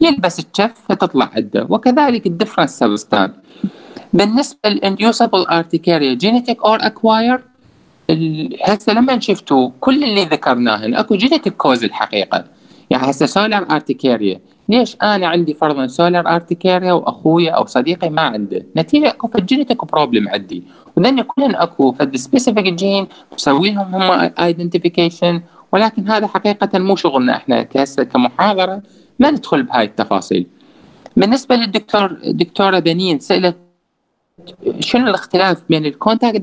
يلبس الشف فتطلع عنده. وكذلك الديفرنت سبستان. بالنسبة للانديوسبل ارتكاريا جينيتيك اور اكواير، هسه لما شفتوا كل اللي ذكرناهن اكو جينيتيك كوز الحقيقة. يعني هسه سولار ارتكاريا، ليش انا عندي فرضا سولار ارتكاريا واخويا او صديقي ما عنده؟ نتيجة اكو في الجينيتيك بروبلم عندي، وذن كلهن اكو في سبيسيفيك جين مسوي لهم هم ايدنتيفيكيشن، ولكن هذا حقيقة مو شغلنا احنا كمحاضرة، ما ندخل بهاي التفاصيل. بالنسبة دكتورة بنين سألت شنو الاختلاف بين الكونتاكت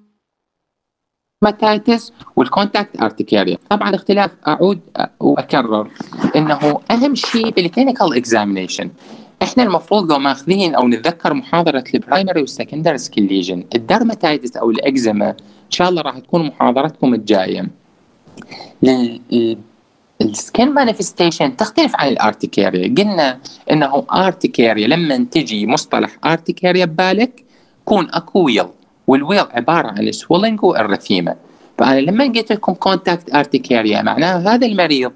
ديرماتيتس والكونتاكت ارتكاريا. طبعا الاختلاف اعود واكرر انه اهم شيء بالكلينيكال اكزامينيشن. احنا المفروض لو ماخذين او نتذكر محاضره البرايمري والسكندري سكين ليجن، الدرماتيتس او الاكزيما ان شاء الله راح تكون محاضرتكم الجايه. السكين مانيفستيشن تختلف عن الارتكاريا. قلنا انه ارتكاريا لما تجي مصطلح ارتكاريا ببالك يكون اكو ويل، والويل عباره عن سويلنج والرثيمه. فانا لما قلت لكم كونتاكت ارتكاريا معناها هذا المريض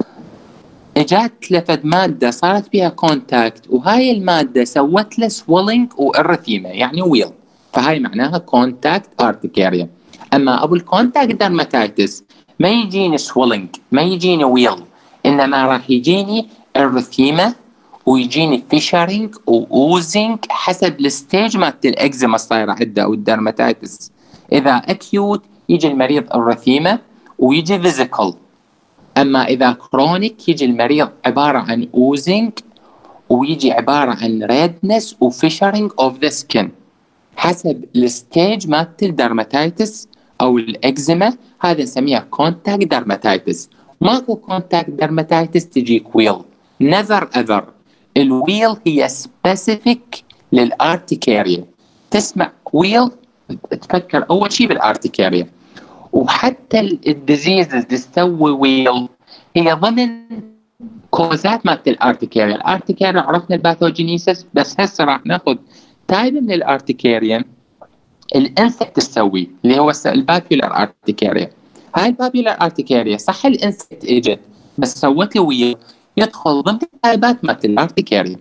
اجت لفد ماده صارت بها كونتاكت، وهاي الماده سوت له سويلنج والرثيمه يعني ويل، فهاي معناها كونتاكت ارتكاريا. اما ابو الكونتاكت ديرماتيتس ما يجيني سويلنج، ما يجيني ويل، انما راح يجيني الرثيمه ويجيني فيشرينج واوزنج حسب الستيج مالت الاكزيما الصايره عنده او الدرماتيتس. اذا اكيوت يجي المريض الرثيمه ويجي فيزيكال، اما اذا كرونيك يجي المريض عباره عن اوزنج ويجي عباره عن ريدنس وفيشرينج اوف ذا سكين حسب الستيج مالت الدرماتيتس او الاكزيما. هذا نسميها كونتاكت ديرماتيتس. ماكو كونتاكت ديرماتيتس تجيك ويل، نيفر ايفر. الويل هي سبيسيفيك للارتكاريا. تسمع ويل تفكر اول شيء بالارتكاريا. وحتى الديزيز اللي تسوي ويل هي ضمن كوزات مالت الارتكاريا. الارتكاريا عرفنا الباثوجينيسيس، بس هسه راح ناخذ تايب من الارتكاريا الانسكت تسوي اللي هو البابيولار ارتكاريا. هاي البابيولار ارتكاريا صح الانسكت اجت بس سوت له ويل، يدخل ضمن التايبات مالت الارتكاريا.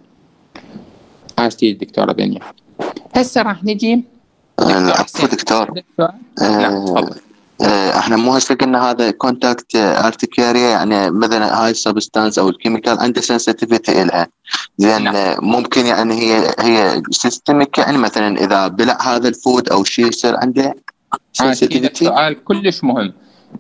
عاشتي الدكتوره بنيا. هسه راح نجي دكتور نعم تفضل. احنا مو هسه قلنا هذا كونتاكت ارتكاريا، يعني مثلا هاي السبستانس او الكيميكال عنده سنسيتيفيتي لها، زين ممكن يعني هي سيستميك، يعني مثلا اذا بلع هذا الفود او شيء يصير عنده سنسيتيفيتي. سؤال كلش مهم.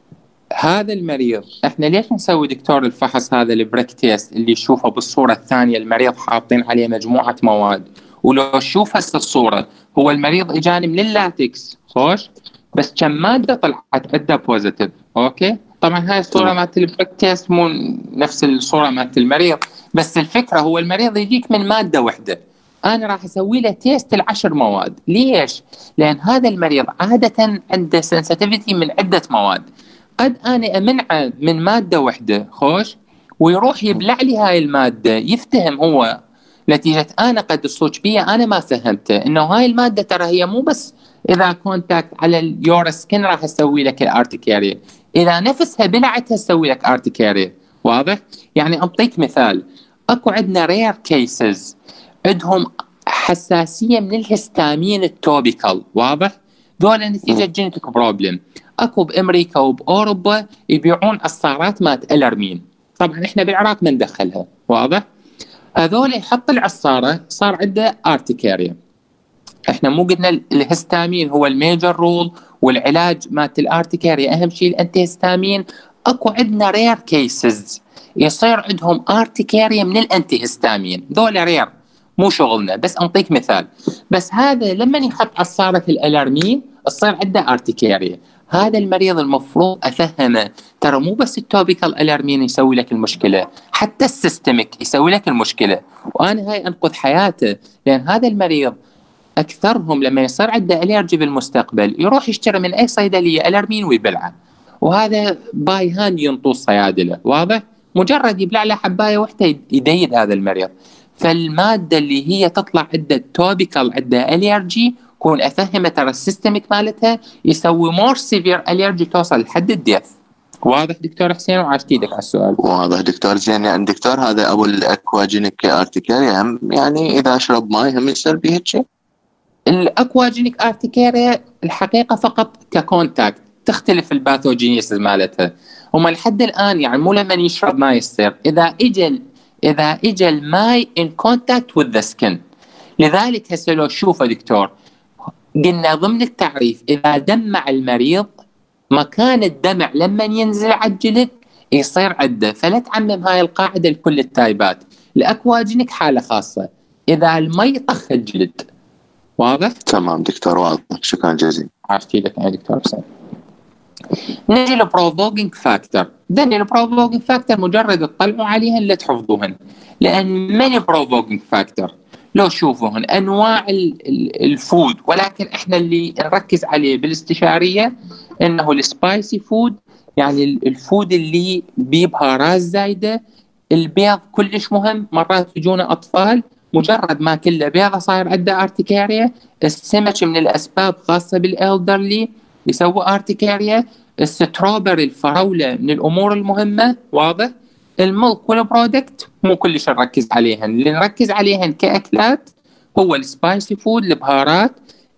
هذا المريض احنا ليش نسوي دكتور الفحص هذا البريك تيست اللي يشوفه بالصوره الثانيه المريض حاطين عليه مجموعه مواد، ولو تشوف هسه الصوره هو المريض اجاني من اللاتكس خوش بس كم ماده طلعت عنده بوزيتيف. اوكي طبعا هاي الصوره مالت البريك تيست مو نفس الصوره مالت المريض، بس الفكره هو المريض يجيك من ماده واحده، انا راح اسوي له تيست ال10 مواد. ليش؟ لان هذا المريض عاده عنده سنسيتيفيتي من عده مواد. قد أنا أمنعه من مادة واحدة خوش ويروح يبلع لي هاي المادة، يفتهم هو نتيجة أنا قد الصوت بيها أنا ما فهمته إنه هاي المادة ترى هي مو بس إذا كونتاكت على اليور سكين راح أسوي لك الارتكاريا، إذا نفسها بلعتها أسوي لك ارتكاريا. واضح؟ يعني أعطيك مثال. أكو عندنا رير كيسز عندهم حساسية من الهستامين التوبيكال. واضح؟ ذولا نتيجة جينيتيك بروبلم. اكو بامريكا وباوروبا يبيعون عصارات مات الارمين، طبعا احنا بالعراق ما ندخلها. واضح؟ هذول يحط العصاره صار عنده ارتكاريا. احنا مو قلنا الهستامين هو الميجر رول والعلاج مات الارتكاريا اهم شيء الانتي هستامين. اكو عندنا رير كيسز يصير عندهم ارتكاريا من الانتي هستامين، ذول رير مو شغلنا، بس انطيك مثال. بس هذا لما يحط عصاره الالارمين تصير عنده ارتكاريا. هذا المريض المفروض افهمه ترى مو بس التوبيكال الارمين يسوي لك المشكله، حتى السيستميك يسوي لك المشكله، وانا هاي انقذ حياته. لان هذا المريض اكثرهم لما يصير عنده الرجي بالمستقبل يروح يشتري من اي صيدليه الارمين ويبلعه، وهذا باي هاند ينطوه الصيادله. واضح؟ مجرد يبلع له حبايه واحده يديد هذا المريض. فالماده اللي هي تطلع عنده التوبيكال عنده الرجي كون افهمه ترى السيستميك مالتها يسوي مور سيفير الرجي توصل لحد الديث. واضح دكتور حسين؟ وعاشت ايدك على السؤال. واضح دكتور. زين يعني دكتور هذا ابو الاكواجينيك ارتكاريا هم يعني اذا اشرب ماي هم يصير به هيك شيء؟ الاكواجينيك ارتكاريا الحقيقه فقط ككونتاكت، تختلف الباثوجينيسيس مالتها. هم لحد الان يعني مو لما يشرب ماي يصير، اذا اجى الماي ان كونتاكت وذ ذا سكن. لذلك هسه لو شوفه دكتور، قلنا ضمن التعريف اذا دمع المريض مكان الدمع لما ينزل على الجلد يصير عده، فلا تعمم هاي القاعده لكل التايبات. الاكواجينيك حاله خاصه اذا المي طخ الجلد. واضح؟ تمام دكتور واضح، شكرا جزيلا. عاشتي لك يا دكتور حسين. نجي للبروفوكينج فاكتور. دني البروفوكينج فاكتور مجرد تطلعوا عليهن لا تحفظوهن، لان من بروفوكينج فاكتور لو شوفوهن انواع الفود، ولكن احنا اللي نركز عليه بالاستشاريه انه السبايسي فود، يعني الفود اللي ببهارات زايده. البيض كلش مهم، مرات يجونا اطفال مجرد ما كله بيضه صاير عنده ارتكاريا. السمك من الاسباب خاصه بالالدرلي يسوي ارتكاريا. الستروبري الفراوله من الامور المهمه. واضح؟ الملك والبرودكت مو كلش نركز عليهن، اللي نركز عليهن كاكلات هو السبايسي فود، البهارات،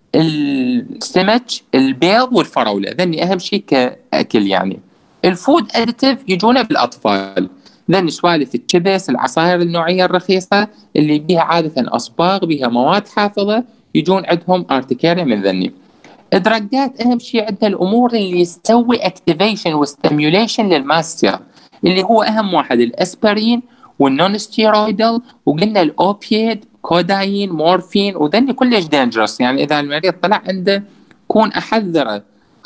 السمك، البيض والفراوله، ذني اهم شيء كاكل. يعني الفود اديتيف يجونا بالاطفال، ذني سوالف الشيبس، العصائر النوعيه الرخيصه اللي بيها عاده اصباغ، بيها مواد حافظه، يجون عندهم ارتكاريا من ذني. الدرجات اهم شيء عندها الامور اللي تسوي اكتيفيشن وستيميوليشن للماستر، اللي هو اهم واحد الاسبرين والنون ستيرويدال، وقلنا الاوبيد، كودايين، مورفين، وذني كلش دينجرس. يعني اذا المريض طلع عنده كون احذره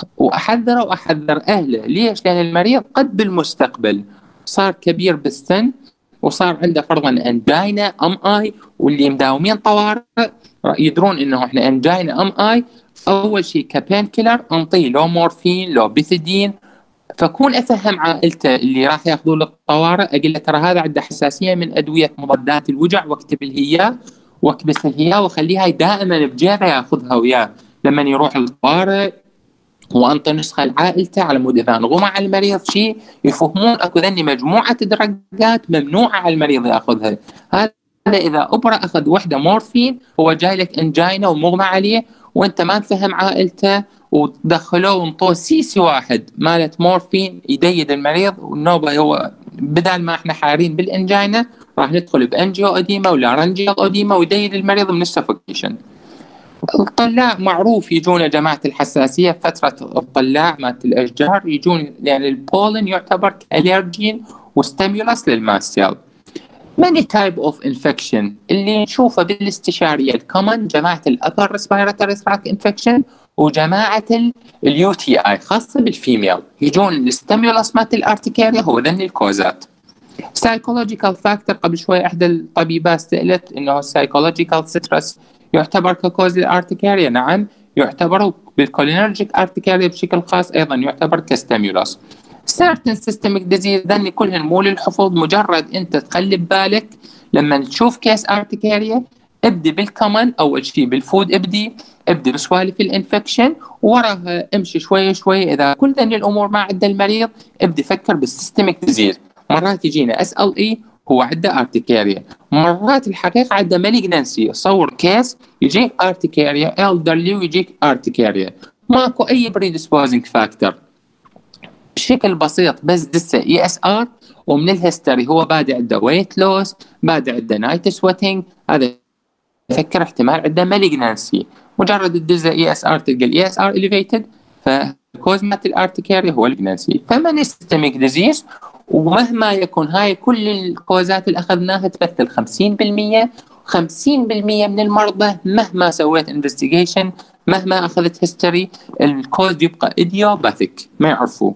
واحذر اهله. ليش؟ لان المريض قد بالمستقبل صار كبير بالسن وصار عنده فرضا انجينا ام اي، واللي مداومين طوارئ يدرون انه احنا انجينا ام اي اول شيء كبين كيلر انطيه لو مورفين لو بيثيدين. فكون افهم عائلته اللي راح ياخذوا له الطوارئ، اقول له ترى هذا عنده حساسيه من ادويه مضادات الوجع، واكتب الهياه واكبس الهياه واخليها دائما بجيبه ياخذها وياه لما يروح الطوارئ، وانطي نسخه لعائلته على مود اذا انغمى على المريض شيء يفهمون اكو ذني مجموعه درجات ممنوعه على المريض ياخذها. هذا اذا ابره اخذ وحده مورفين هو جاي لك انجينا ومغمى عليه وانت ما تفهم عائلته ودخلوه وانطوه سيسي واحد مالت مورفين يديد المريض، والنوبه هو بدل ما احنا حارين بالانجينا راح ندخل بانجيو اديما ولارنجيال اديما ويديد المريض من السفوكيشن. الطلاع معروف يجون جماعة الحساسية فترة الطلاع مالت الأشجار يجون، يعني البولن يعتبر كاليرجين وستيمولس للماستيل. many type of infection اللي نشوفه بالاستشارية الكومن جماعة الأبر ريسبيراتوري تراك انفكشن وجماعة اليو تي اي خاصة بالفيميل، يجون الستيمولس مالت الارتكاريا هو ذني الكوزات. psychological factor قبل شوي احدى الطبيبات سألت انه psychological stress يعتبر ككوز للارتكاريا. نعم يعتبر، بالكولينرجيك ارتكاريا بشكل خاص ايضا يعتبر كستيمولوس. certain systemic disease ذني كلهن مو للحفظ، مجرد انت تقلب بالك لما تشوف كيس ارتكاريا ابدي بالكومن اول شيء بالفود، ابدي بسوالف الانفكشن وراها امشي شوي شوي. اذا كل ذني الامور ما عند المريض ابدي فكر بالسيستميك ديزيز. مرات يجينا اس ال اي هو عنده ارتكاريا، مرات الحقيقه عنده مالجنسي، صور كيس يجيك ارتكاريا الدرلي ويجيك ارتكاريا، ماكو اي بريدسبوزنج فاكتور بشكل بسيط، بس دسه اي اس ار ومن الهيستوري هو بادئ عنده ويت لوس، بادئ عنده نايت سويتنج، هذا فكر احتمال عنده مالجنسي. مجرد الدزه اي اس ار تلقى الاي اس ار اليفيتد، فكوز مات الارتكاريا هو المالجنسي. فمن سيستميك ديزيز، ومهما يكون هاي كل الكوزات اللي اخذناها تمثل 50%، 50% من المرضى مهما سويت انفستيجيشن مهما اخذت هيستوري الكوز يبقى ايديوباثيك ما يعرفوه.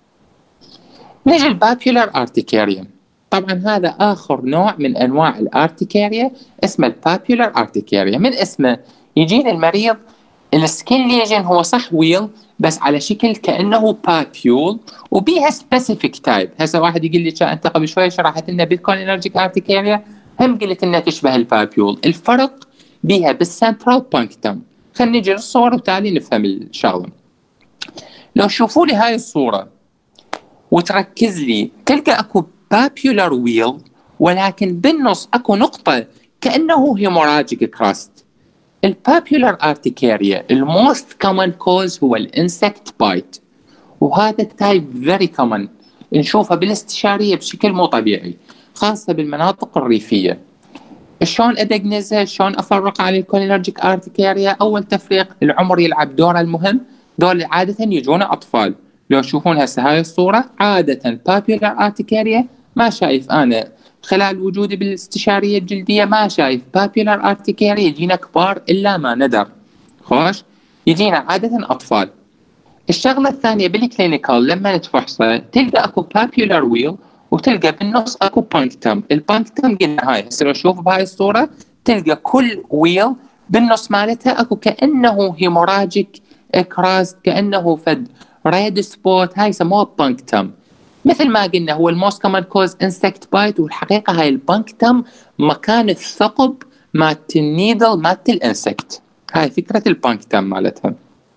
نجي البابيولار ارتكاريا. طبعا هذا اخر نوع من انواع الارتكاريا اسمه البابيولار ارتكاريا. من اسمه يجينا المريض السكين ليجن هو صح ويل بس على شكل كانه بابيول وبيها سبيسيفيك تايب. هسه واحد يقول لي انت قبل شوي شرحت لنا بالكولينرجيك ارتكاريا هم قلت انها تشبه البابيول، الفرق بيها بالسنترال بانكتم. خلينا نجي للصور وتالي نفهم الشغله. لو شوفوا لي هاي الصوره وتركز لي تلقى اكو بابيولار ويل، ولكن بالنص اكو نقطة كأنه هيموراجيك كراست. البابيولار ارتكاريا الموست كومن كوز هو الانسكت بايت، وهذا التايب فيري كومن نشوفه بالاستشارية بشكل مو طبيعي، خاصة بالمناطق الريفية. شلون ادقنزها؟ شلون افرق على الكولينرجيك ارتكاريا؟ اول تفريق العمر يلعب دوره المهم. دول عاده يجون اطفال. لو تشوفون هسه هاي الصوره عاده بابيولار ارتكاريا، ما شايف انا خلال وجودي بالاستشاريه الجلديه ما شايف بابيولار ارتكاريا يجينا كبار الا ما ندر. خوش، يجينا عاده اطفال. الشغله الثانيه بالكلينيكال لما نتفحصه تلقى اكو بابيولار ويل وتلقى بالنص اكو بانكتم. البانكتم قلنا هاي هسه لو شوف بهاي الصوره تلقى كل ويل بالنص مالتها اكو كانه هيموراجيك اكراست، كانه فد ريد سبوت، هاي يسموها بانكتم. مثل ما قلنا هو الموست كومن كوز انسكت بايت، والحقيقه هاي البانكتم مكان الثقب مالت النيدل مالت الانسكت. هاي فكره البانكتم مالتها.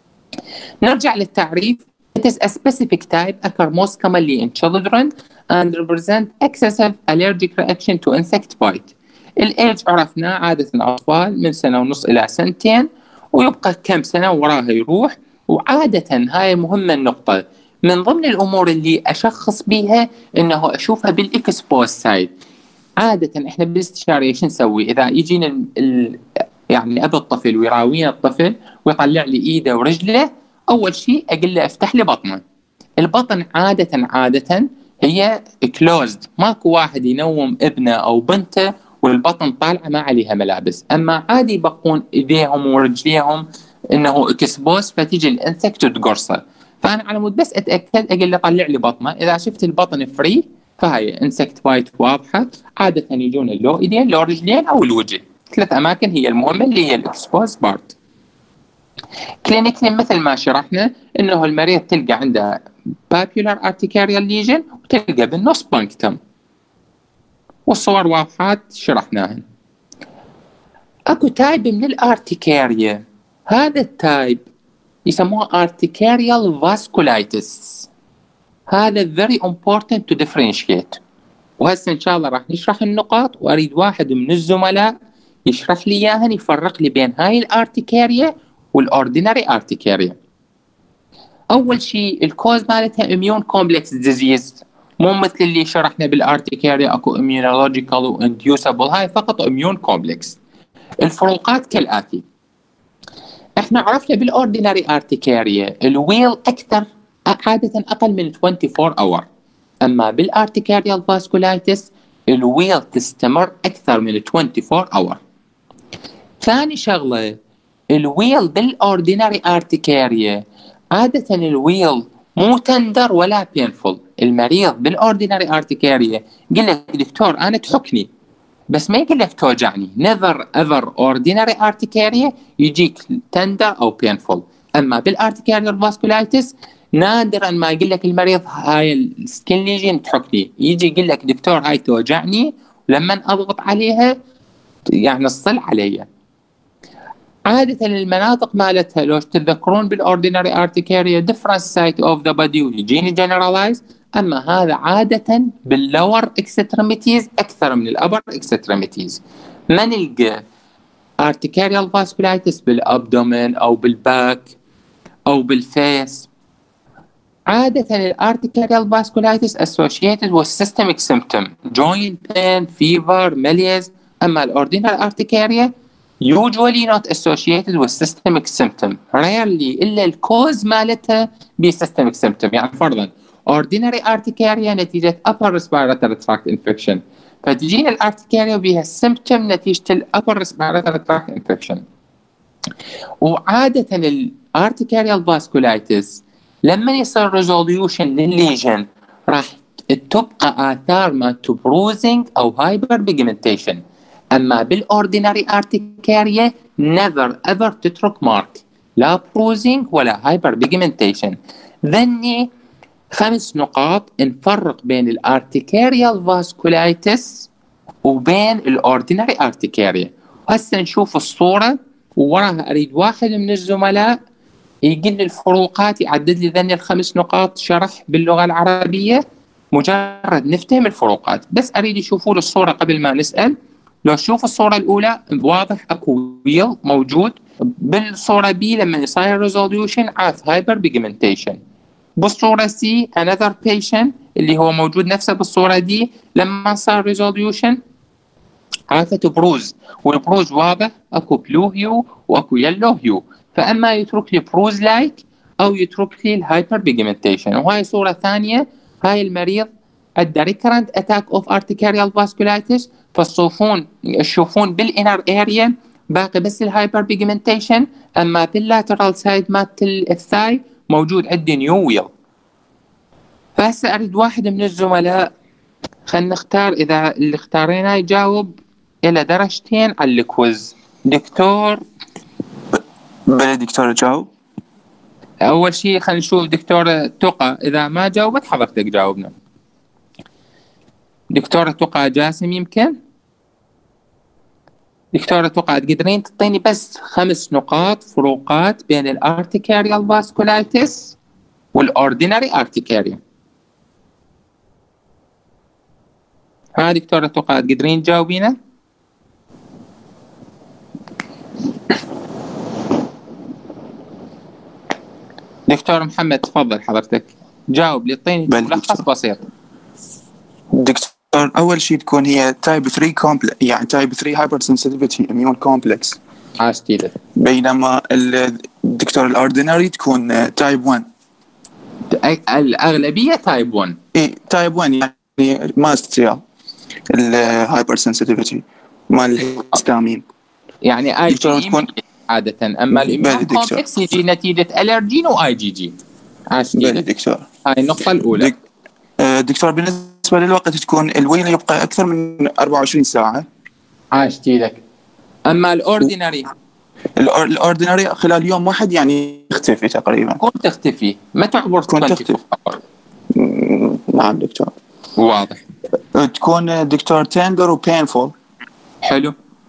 نرجع للتعريف. It is a specific type occur most commonly in children and represent excessive allergic reaction to insect bite. الإيج عرفنا عادة أطفال من سنة ونص إلى سنتين، ويبقى كم سنة وراها يروح. وعادة هاي مهمة النقطة، من ضمن الأمور اللي أشخص بيها إنه أشوفها بالإكسبوز سايد. عادة إحنا بالاستشارة إيش نسوي؟ إذا يجينا يعني أبي الطفل ويراوينا الطفل ويطلع لي إيده ورجله، أول شيء أقول له افتح لي بطنه. البطن عادة هي كلوزد، ماكو واحد ينوم ابنه أو بنته والبطن طالعة ما عليها ملابس. أما عادي يبقون إيديهم ورجليهم إنه اكسبوز، فتيجي الانسكت تقرصه. فأنا على مود بس أتأكد أقول له طلع لي بطنه. إذا شفت البطن فري فهي انسكت بايت واضحة. عادة يجون لو إيدين لو رجلين أو الوجه، 3 أماكن هي المهمة اللي هي الاكسبوز بارت. كلينيكلي مثل ما شرحنا انه المريض تلقى عنده بابيولار ارتكاريال ليجن وتلقى بالنص بانكتم، والصور واضحات شرحناهن. اكو تايب من الارتكاريا، هذا التايب يسموه ارتكاريال فاسكولايتس. هذا very important to differentiate. وهسه ان شاء الله راح نشرح النقاط، واريد واحد من الزملاء يشرح لي اياهن، يفرق لي بين هاي الارتكاريا والاوردينري ارتكاريا. اول شيء الكوز مالتها اميون كومبلكس ديزيز، مو مثل اللي شرحنا بالارتكاريا اكو اميونولوجيكال وانديوسبل، هاي فقط اميون كومبلكس. الفروقات كالاتي. احنا عرفنا بالاوردينري ارتكاريا الويل اكثر عاده اقل من 24 اور، اما بالارتكاريال فاسكولايتس الويل تستمر اكثر من 24 اور. ثاني شغله الويل بالاوردينري ارتكاريا عادة الويل مو تندر ولا بينفول. المريض بالاوردينري ارتكاريا يقول لك دكتور انا تحكني، بس ما يقول لك توجعني. نيفر ايفر اوردينري ارتكاريا يجيك تندر او بينفول. اما بالارتكاريال فاسكولايتس نادرا ما يقول لك المريض هاي السكين ليجن تحكني، يجي يقول لك دكتور هاي توجعني، ولما اضغط عليها يعني الصل علي. عادة المناطق مالتها لو تتذكرون بالاوردينري ارتكاريا different site of the body ويجيني generalize، اما هذا عادة باللور اكستريميتيز اكثر من الابر اكستريميتيز. ما نلقى ارتكاريال فاسكولايتس بالابدومين او بالباك او بالفيس. عادة الارتكاريال فاسكولايتس associated with systemic symptom joint pain, fever, malaise. اما الاوردينري ارتكاريا usually not associated with systemic symptom. rarely إلا الكوز مالتها بsystemic symptom. يعني فرضا ordinary urticaria نتيجة upper respiratory tract infection، فتجينا الارتكاريا بها symptom نتيجة upper respiratory tract infection. وعادة الارتكاريال فاسكولايتس لما يصير resolution للليجن راح تبقى آثار ما بروزنج أو هايبر بيجمنتيشن. أما بالأوردينري أرتكاريا never ever تترك مارك، لا بروزنج ولا هايبر بيجمنتيشن. ذني 5 نقاط نفرق بين الأرتكاريال فاسكولايتس وبين الأوردينري أرتكاريا. هسه نشوف الصورة ووراها أريد واحد من الزملاء يقل الفروقات، يعدد لي ذني الخمس نقاط شرح باللغة العربية. مجرد نفتهم الفروقات، بس أريد يشوفوا له الصورة قبل ما نسأل. لو تشوف الصورة الأولى واضح أكو ويل موجود. بالصورة بي لما يصير ريزوليوشن عاف هايبر بيجمنتيشن. بالصورة سي another patient اللي هو موجود نفسه بالصورة دي لما صار ريزوليوشن عافت بروز، والبروز واضح اكو بلو هيو واكو يلو هيو. فاما يترك لي بروز لايك او يترك لي الهايبر بيجمنتيشن. وهاي صورة ثانية، هاي المريض عنده ريكرنت اتاك اوف ارتكاريال فاسكولايتس، تشوفون بالانر اريا باقي بس الهايبر بيجمنتيشن، اما باللاترال سايد مالت الثاي موجود عندي نيو ويل. فهسه اريد واحد من الزملاء، خلينا نختار، اذا اللي اختاريناه يجاوب الى درجتين على الكويز. دكتور بلا دكتور جاوب. اول شيء خلينا نشوف دكتورة تقى، اذا ما جاوبت حضرتك جاوبنا. دكتورة تقى جاسم يمكن. دكتورة تقى تقدرين تعطيني بس 5 نقاط فروقات بين الارتكاريال فاسكولايتس والاوردينري ارتكاريا؟ ها دكتورة تقى تقدرين تجاوبينا؟ دكتور محمد تفضل حضرتك جاوب لي، اعطيني ملخص بسيط. دكتور اول شيء تكون هي تايب 3 كومبلكس، يعني تايب 3 هايبر سنسيتيفيتي اميون كومبلكس. عاشتي. بينما الدكتور الاوردينري تكون تايب 1. الاغلبيه تايب 1. اي تايب 1 يعني ما استيال الهايبر سنسيتيفيتي مال الهستامين، يعني اي جي عاده، اما الاميون كومبلكس يجي نتيجه الرجين واي جي جي. عاشتي دكتور. هاي النقطه الاولى. دكتور بالنسبه للوقت تكون الويل يبقى اكثر من 24 ساعه. عاشتي لك. اما الاوردينري الاوردينري خلال يوم واحد يعني يختفي تقريبا. كنت تختفي ما تعبر تختفي. نعم دكتور. واضح. تكون دكتور تندر وبينفول. حلو.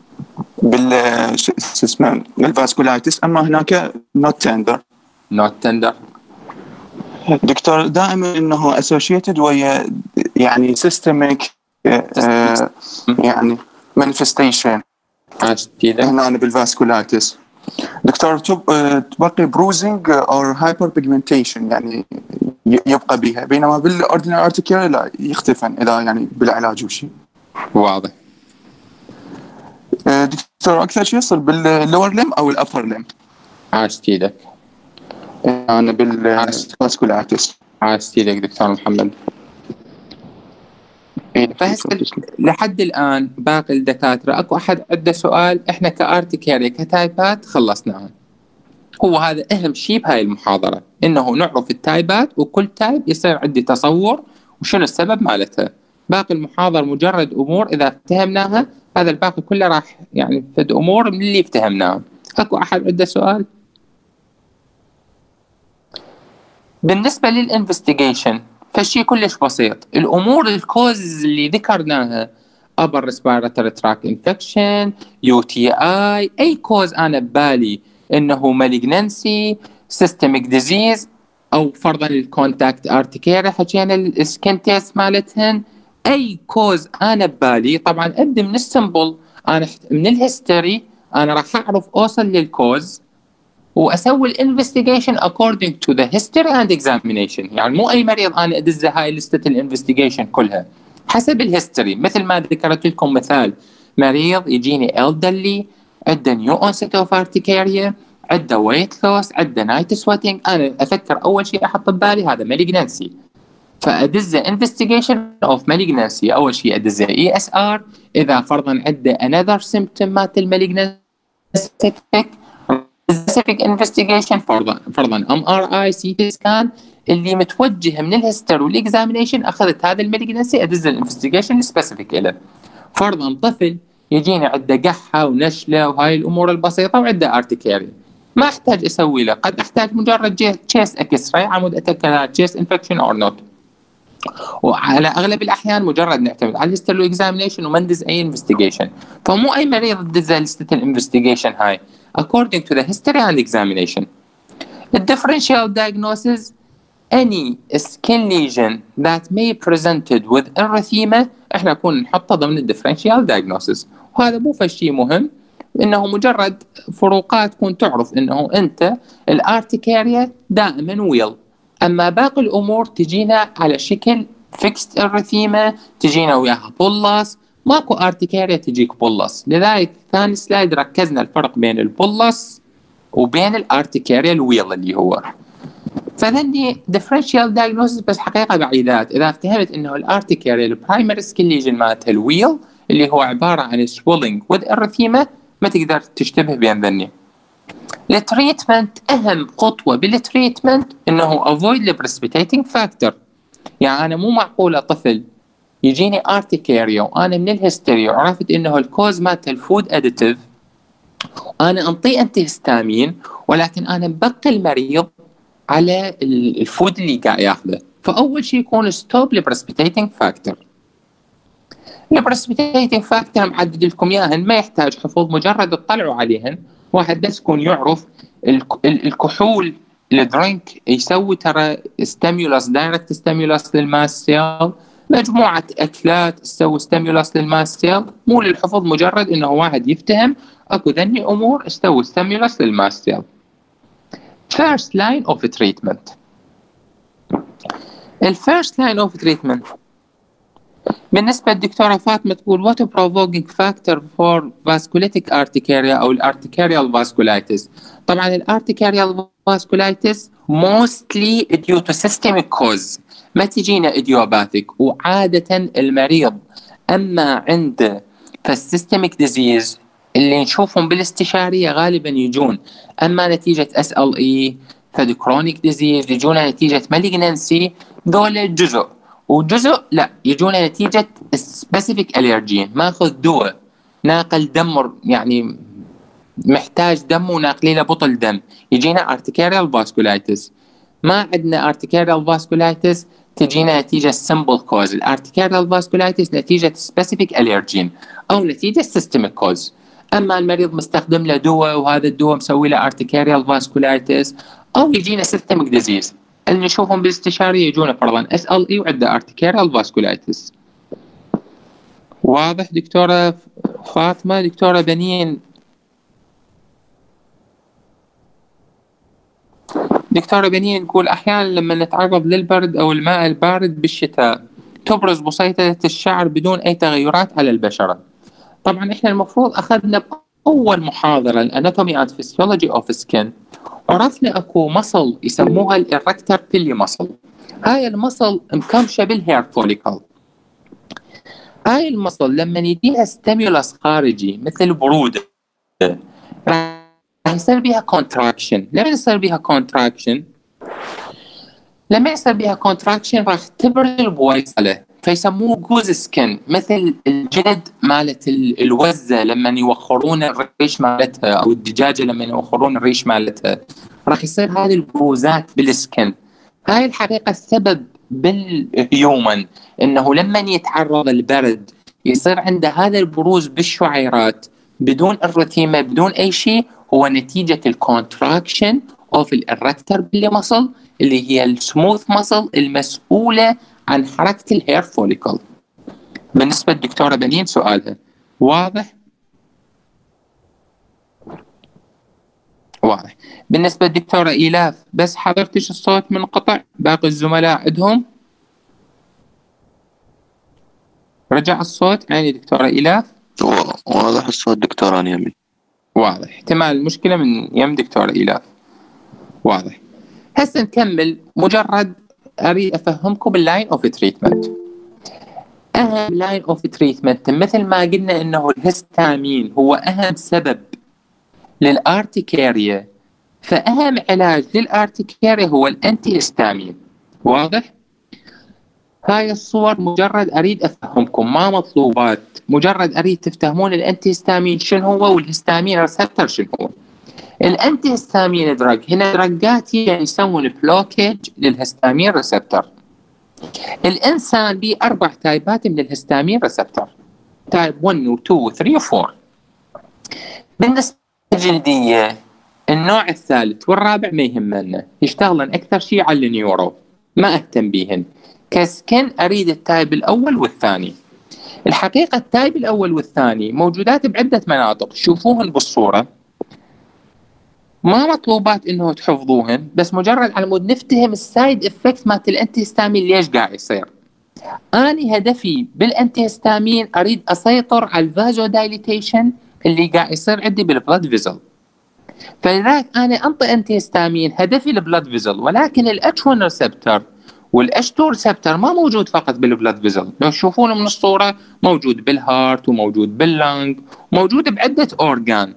اسمه الفاسكولايتس، اما هناك نوت تندر. دكتور دائما انه اسوشيتد ويا يعني سيستميك يعني مانيفستيشن هنا بالفاسكولايتس. دكتور تبقي بروزنج او هايبر بيجمنتيشن يعني يبقى بها، بينما بالاوردينري ارتكير لا يختفن اذا يعني بالعلاج وشيء. واضح. دكتور اكثر شيء يصير باللور ليم او الابر ليم. عاشتي لك. انا بالفاسكولايتس. عاشتي لك دكتور محمد. لحد الآن باقي الدكاترة أكو أحد عنده سؤال؟ إحنا كأرتكاريا كتايبات خلصناها. هو هذا أهم شيء بهاي المحاضرة، إنه نعرف التايبات وكل تايب يصير عندي تصور وشنو السبب مالتها. باقي المحاضرة مجرد أمور إذا افتهمناها هذا الباقي كله راح يعني فد أمور من اللي افتهمناها. أكو أحد عنده سؤال؟ بالنسبة للإنفستيجيشن فالشيء كلش بسيط. الأمور الكوز اللي ذكرناها upper respiratory tract infection UTI، أي كوز أنا ببالي إنه malignancy systemic disease أو فرضا الكونتاكت ارتكيريا حكينا السكين تيست مالتهن، أي كوز أنا ببالي طبعا أبدأ من السمبل. أنا من الهيستوري أنا راح أعرف أوصل للكوز واسوي الانفستيجيشن according to the history and examination. يعني مو اي مريض انا ادزه هاي لسته الانفستيجيشن كلها، حسب الهيستوري. مثل ما ذكرت لكم مثال مريض يجيني elderly عنده new onset of urticaria، عنده weight loss، عنده night sweating، انا افكر اول شيء احط ببالي هذا malignancy، فادزه investigation of malignancy. اول شيء ادزه ESR، اذا فرضا عنده another symptom مالت المالجنسي specific investigation فرضا MRI CT scan اللي متوجه من الهيستوري والاكزامينيشن. اخذت هذا المالجنسي ادز الانفستيجيشن السبيسيفيك له. فرضا طفل يجيني عنده قحه ونشله وهاي الامور البسيطه وعنده ارتكاريا، ما احتاج اسوي له، قد احتاج مجرد تشيست اكس راي عمود اتاكد هذا تشيست انفكشن اور نوت. وعلى اغلب الاحيان مجرد نعتمد على الهيستوري اكزامينيشن وما ندز اي انفستيجيشن. فمو اي مريض تدز لسته الانفستيجيشن هاي according to the history and examination. differential diagnosis any skin lesion that may presented with erythema احنا نكون نحطه ضمن الديفرنشيال diagnosis. وهذا مو فشي مهم، انه مجرد فروقات تكون تعرف انه انت الارتكاريا دائما ويل، اما باقي الامور تجينا على شكل فيكست اريثيما، تجينا وياها بولس، ماكو ارتكاريا تجيك بولس. لذلك ثاني سلايد ركزنا الفرق بين البولس وبين الارتكاريا الويل اللي هو. فذني ديفرنشيال دايجنوستس بس حقيقه بعيدات. اذا افتهمت انه الارتكاريا البرايمري سكين ليجن مالتها الويل اللي هو عباره عن سويلنج وذ اريثيما، ما تقدر تشتبه بين ذني. التريتمنت اهم خطوه بالتريتمنت انه افويد البريسبيتيتنج فاكتور. يعني انا مو معقوله طفل يجيني ارتكاريا وانا من الهستيريا عرفت انه الكوز مالته الفود اديتيف، انا انطيه انتي هستامين ولكن انا مبقي المريض على الفود اللي قاعد ياخذه. فاول شيء يكون ستوب البريسبيتيتنج فاكتور. البريسبيتيتنج فاكتور محدد لكم اياهن، ما يحتاج حفظ، مجرد تطلعوا عليهن واحد بس يكون يعرف الكحول الدرينك يسوي ترى ستيمولس، دايركت ستيمولس للماس سيل، مجموعه اكلات تسوي ستيمولس للماس سيل، مو للحفظ، مجرد انه واحد يفتهم اكو ذني امور تسوي ستيمولس للماس سيل. First line of treatment. الفيرست لاين اوف تريتمنت بالنسبه للدكتوره فاطمه تقول what provoking factor for vasculitic urticaria او الارتكاريال vasculitis. طبعا الارتكاريال vasculitis mostly due to systemic cause، ما تجينا idiopathic، وعاده المريض اما عنده فالسيستميك ديزيز اللي نشوفهم بالاستشاريه غالبا يجون اما نتيجه SLE فد كرونيك ديزيز، يجونا نتيجه مالجنسي، دول جزء، وجزء لا يجونا نتيجه سبيسيفيك الرجين، ماخذ دواء ناقل دم يعني محتاج دم وناقلي له بطل دم، يجينا ارتكاريال فاسكولايتس. ما عندنا ارتكاريال فاسكولايتس تجينا نتيجه سمبل كوز، الارتكاريال فاسكولايتس نتيجه سبيسيفيك الرجين او نتيجه سيستميك كوز. اما المريض مستخدم له دواء وهذا الدواء مسوي له ارتكاريال فاسكولايتس او يجينا سيستميك ديزيز، اللي نشوفهم بالاستشاريه يجونا فرضا SLE وعنده ارتكاريال فاسكولايتس. واضح دكتوره فاطمه؟ دكتوره بنين، دكتوره بنين تقول احيانا لما نتعرض للبرد او الماء البارد بالشتاء تبرز بسيطه الشعر بدون اي تغيرات على البشره. طبعا احنا المفروض اخذنا باول محاضره الاناتومي اند فيسيولوجي اوف سكين، عرفنا اكو مصل يسموها الإركتر بيلي مصل. هاي المصل مكمشه بالهير فوليكل. هاي المصل لما يديها ستيمولس خارجي مثل بروده راح يصير بيها كونتراكشن. لما يصير بيها كونتراكشن راح تبرز البويصله فيسموه جوز سكن، مثل الجلد مالت الوزه لما يوخرون الريش مالتها او الدجاجه لما يوخرون الريش مالتها راح يصير هذه البروزات بالسكن. هاي الحقيقه السبب بالهيومن انه لما يتعرض البرد يصير عنده هذا البروز بالشعيرات بدون اريثيما بدون اي شيء، هو نتيجه الكونتراكشن اوف الإركتر بيلي مصل اللي هي السموث مصل المسؤوله عن حركة الهير فوليكل. بالنسبة للدكتورة بنين سؤالها واضح؟ واضح. بالنسبة للدكتورة إيلاف بس حضرتش الصوت منقطع، باقي الزملاء عندهم رجع الصوت يعني دكتورة إيلاف؟ واضح الصوت دكتورة يمي. واضح، احتمال المشكلة من يم دكتورة إيلاف. واضح. هسه نكمل، مجرد أريد أفهمكم اللاين أوف تريتمنت. أهم لاين أوف تريتمنت مثل ما قلنا إنه الهستامين هو أهم سبب للارتكاريا، فأهم علاج للارتكاريا هو الأنتي هستامين. واضح؟ هاي الصور مجرد أريد أفهمكم، ما مطلوبات، مجرد أريد تفتهمون الأنتي هستامين شنو هو والهستامين ريسبتر شنو هو. الانتي هستامين دراج هنا دراجات يعني يسوون بلوكيج للهستامين ريسبتر. الانسان به 4 تايبات من الهستامين ريسبتر، تايب 1 و 2 و 3 و 4. بالنسبه للجلديه النوع الثالث والرابع ما يهمنا، يشتغلن أكثر شيء على النيورو، ما أهتم بيهن. كسكن أريد التايب الأول والثاني. الحقيقة التايب الأول والثاني موجودات بعدة مناطق، شوفوهن بالصورة، ما مطلوبات إنه تحفظوهن، بس مجرد على مود نفتهم السايد إفكت مالت الأنتي هيستامين ليش قاعد يصير. أنا هدفي بالأنتي هيستامين أريد أسيطر على الفازو دايليتيشن اللي قاعد يصير عندي بالبلاد فيزل، فلذلك أنا أنطي أنتي هيستامين هدفي البلاد فيزل، ولكن الاتش 1 ريسبتر والاتش 2 ريسبتر ما موجود فقط بالبلاد فيزل، لو تشوفونه من الصورة موجود بالهارت وموجود باللنج وموجود بعدة أورغان.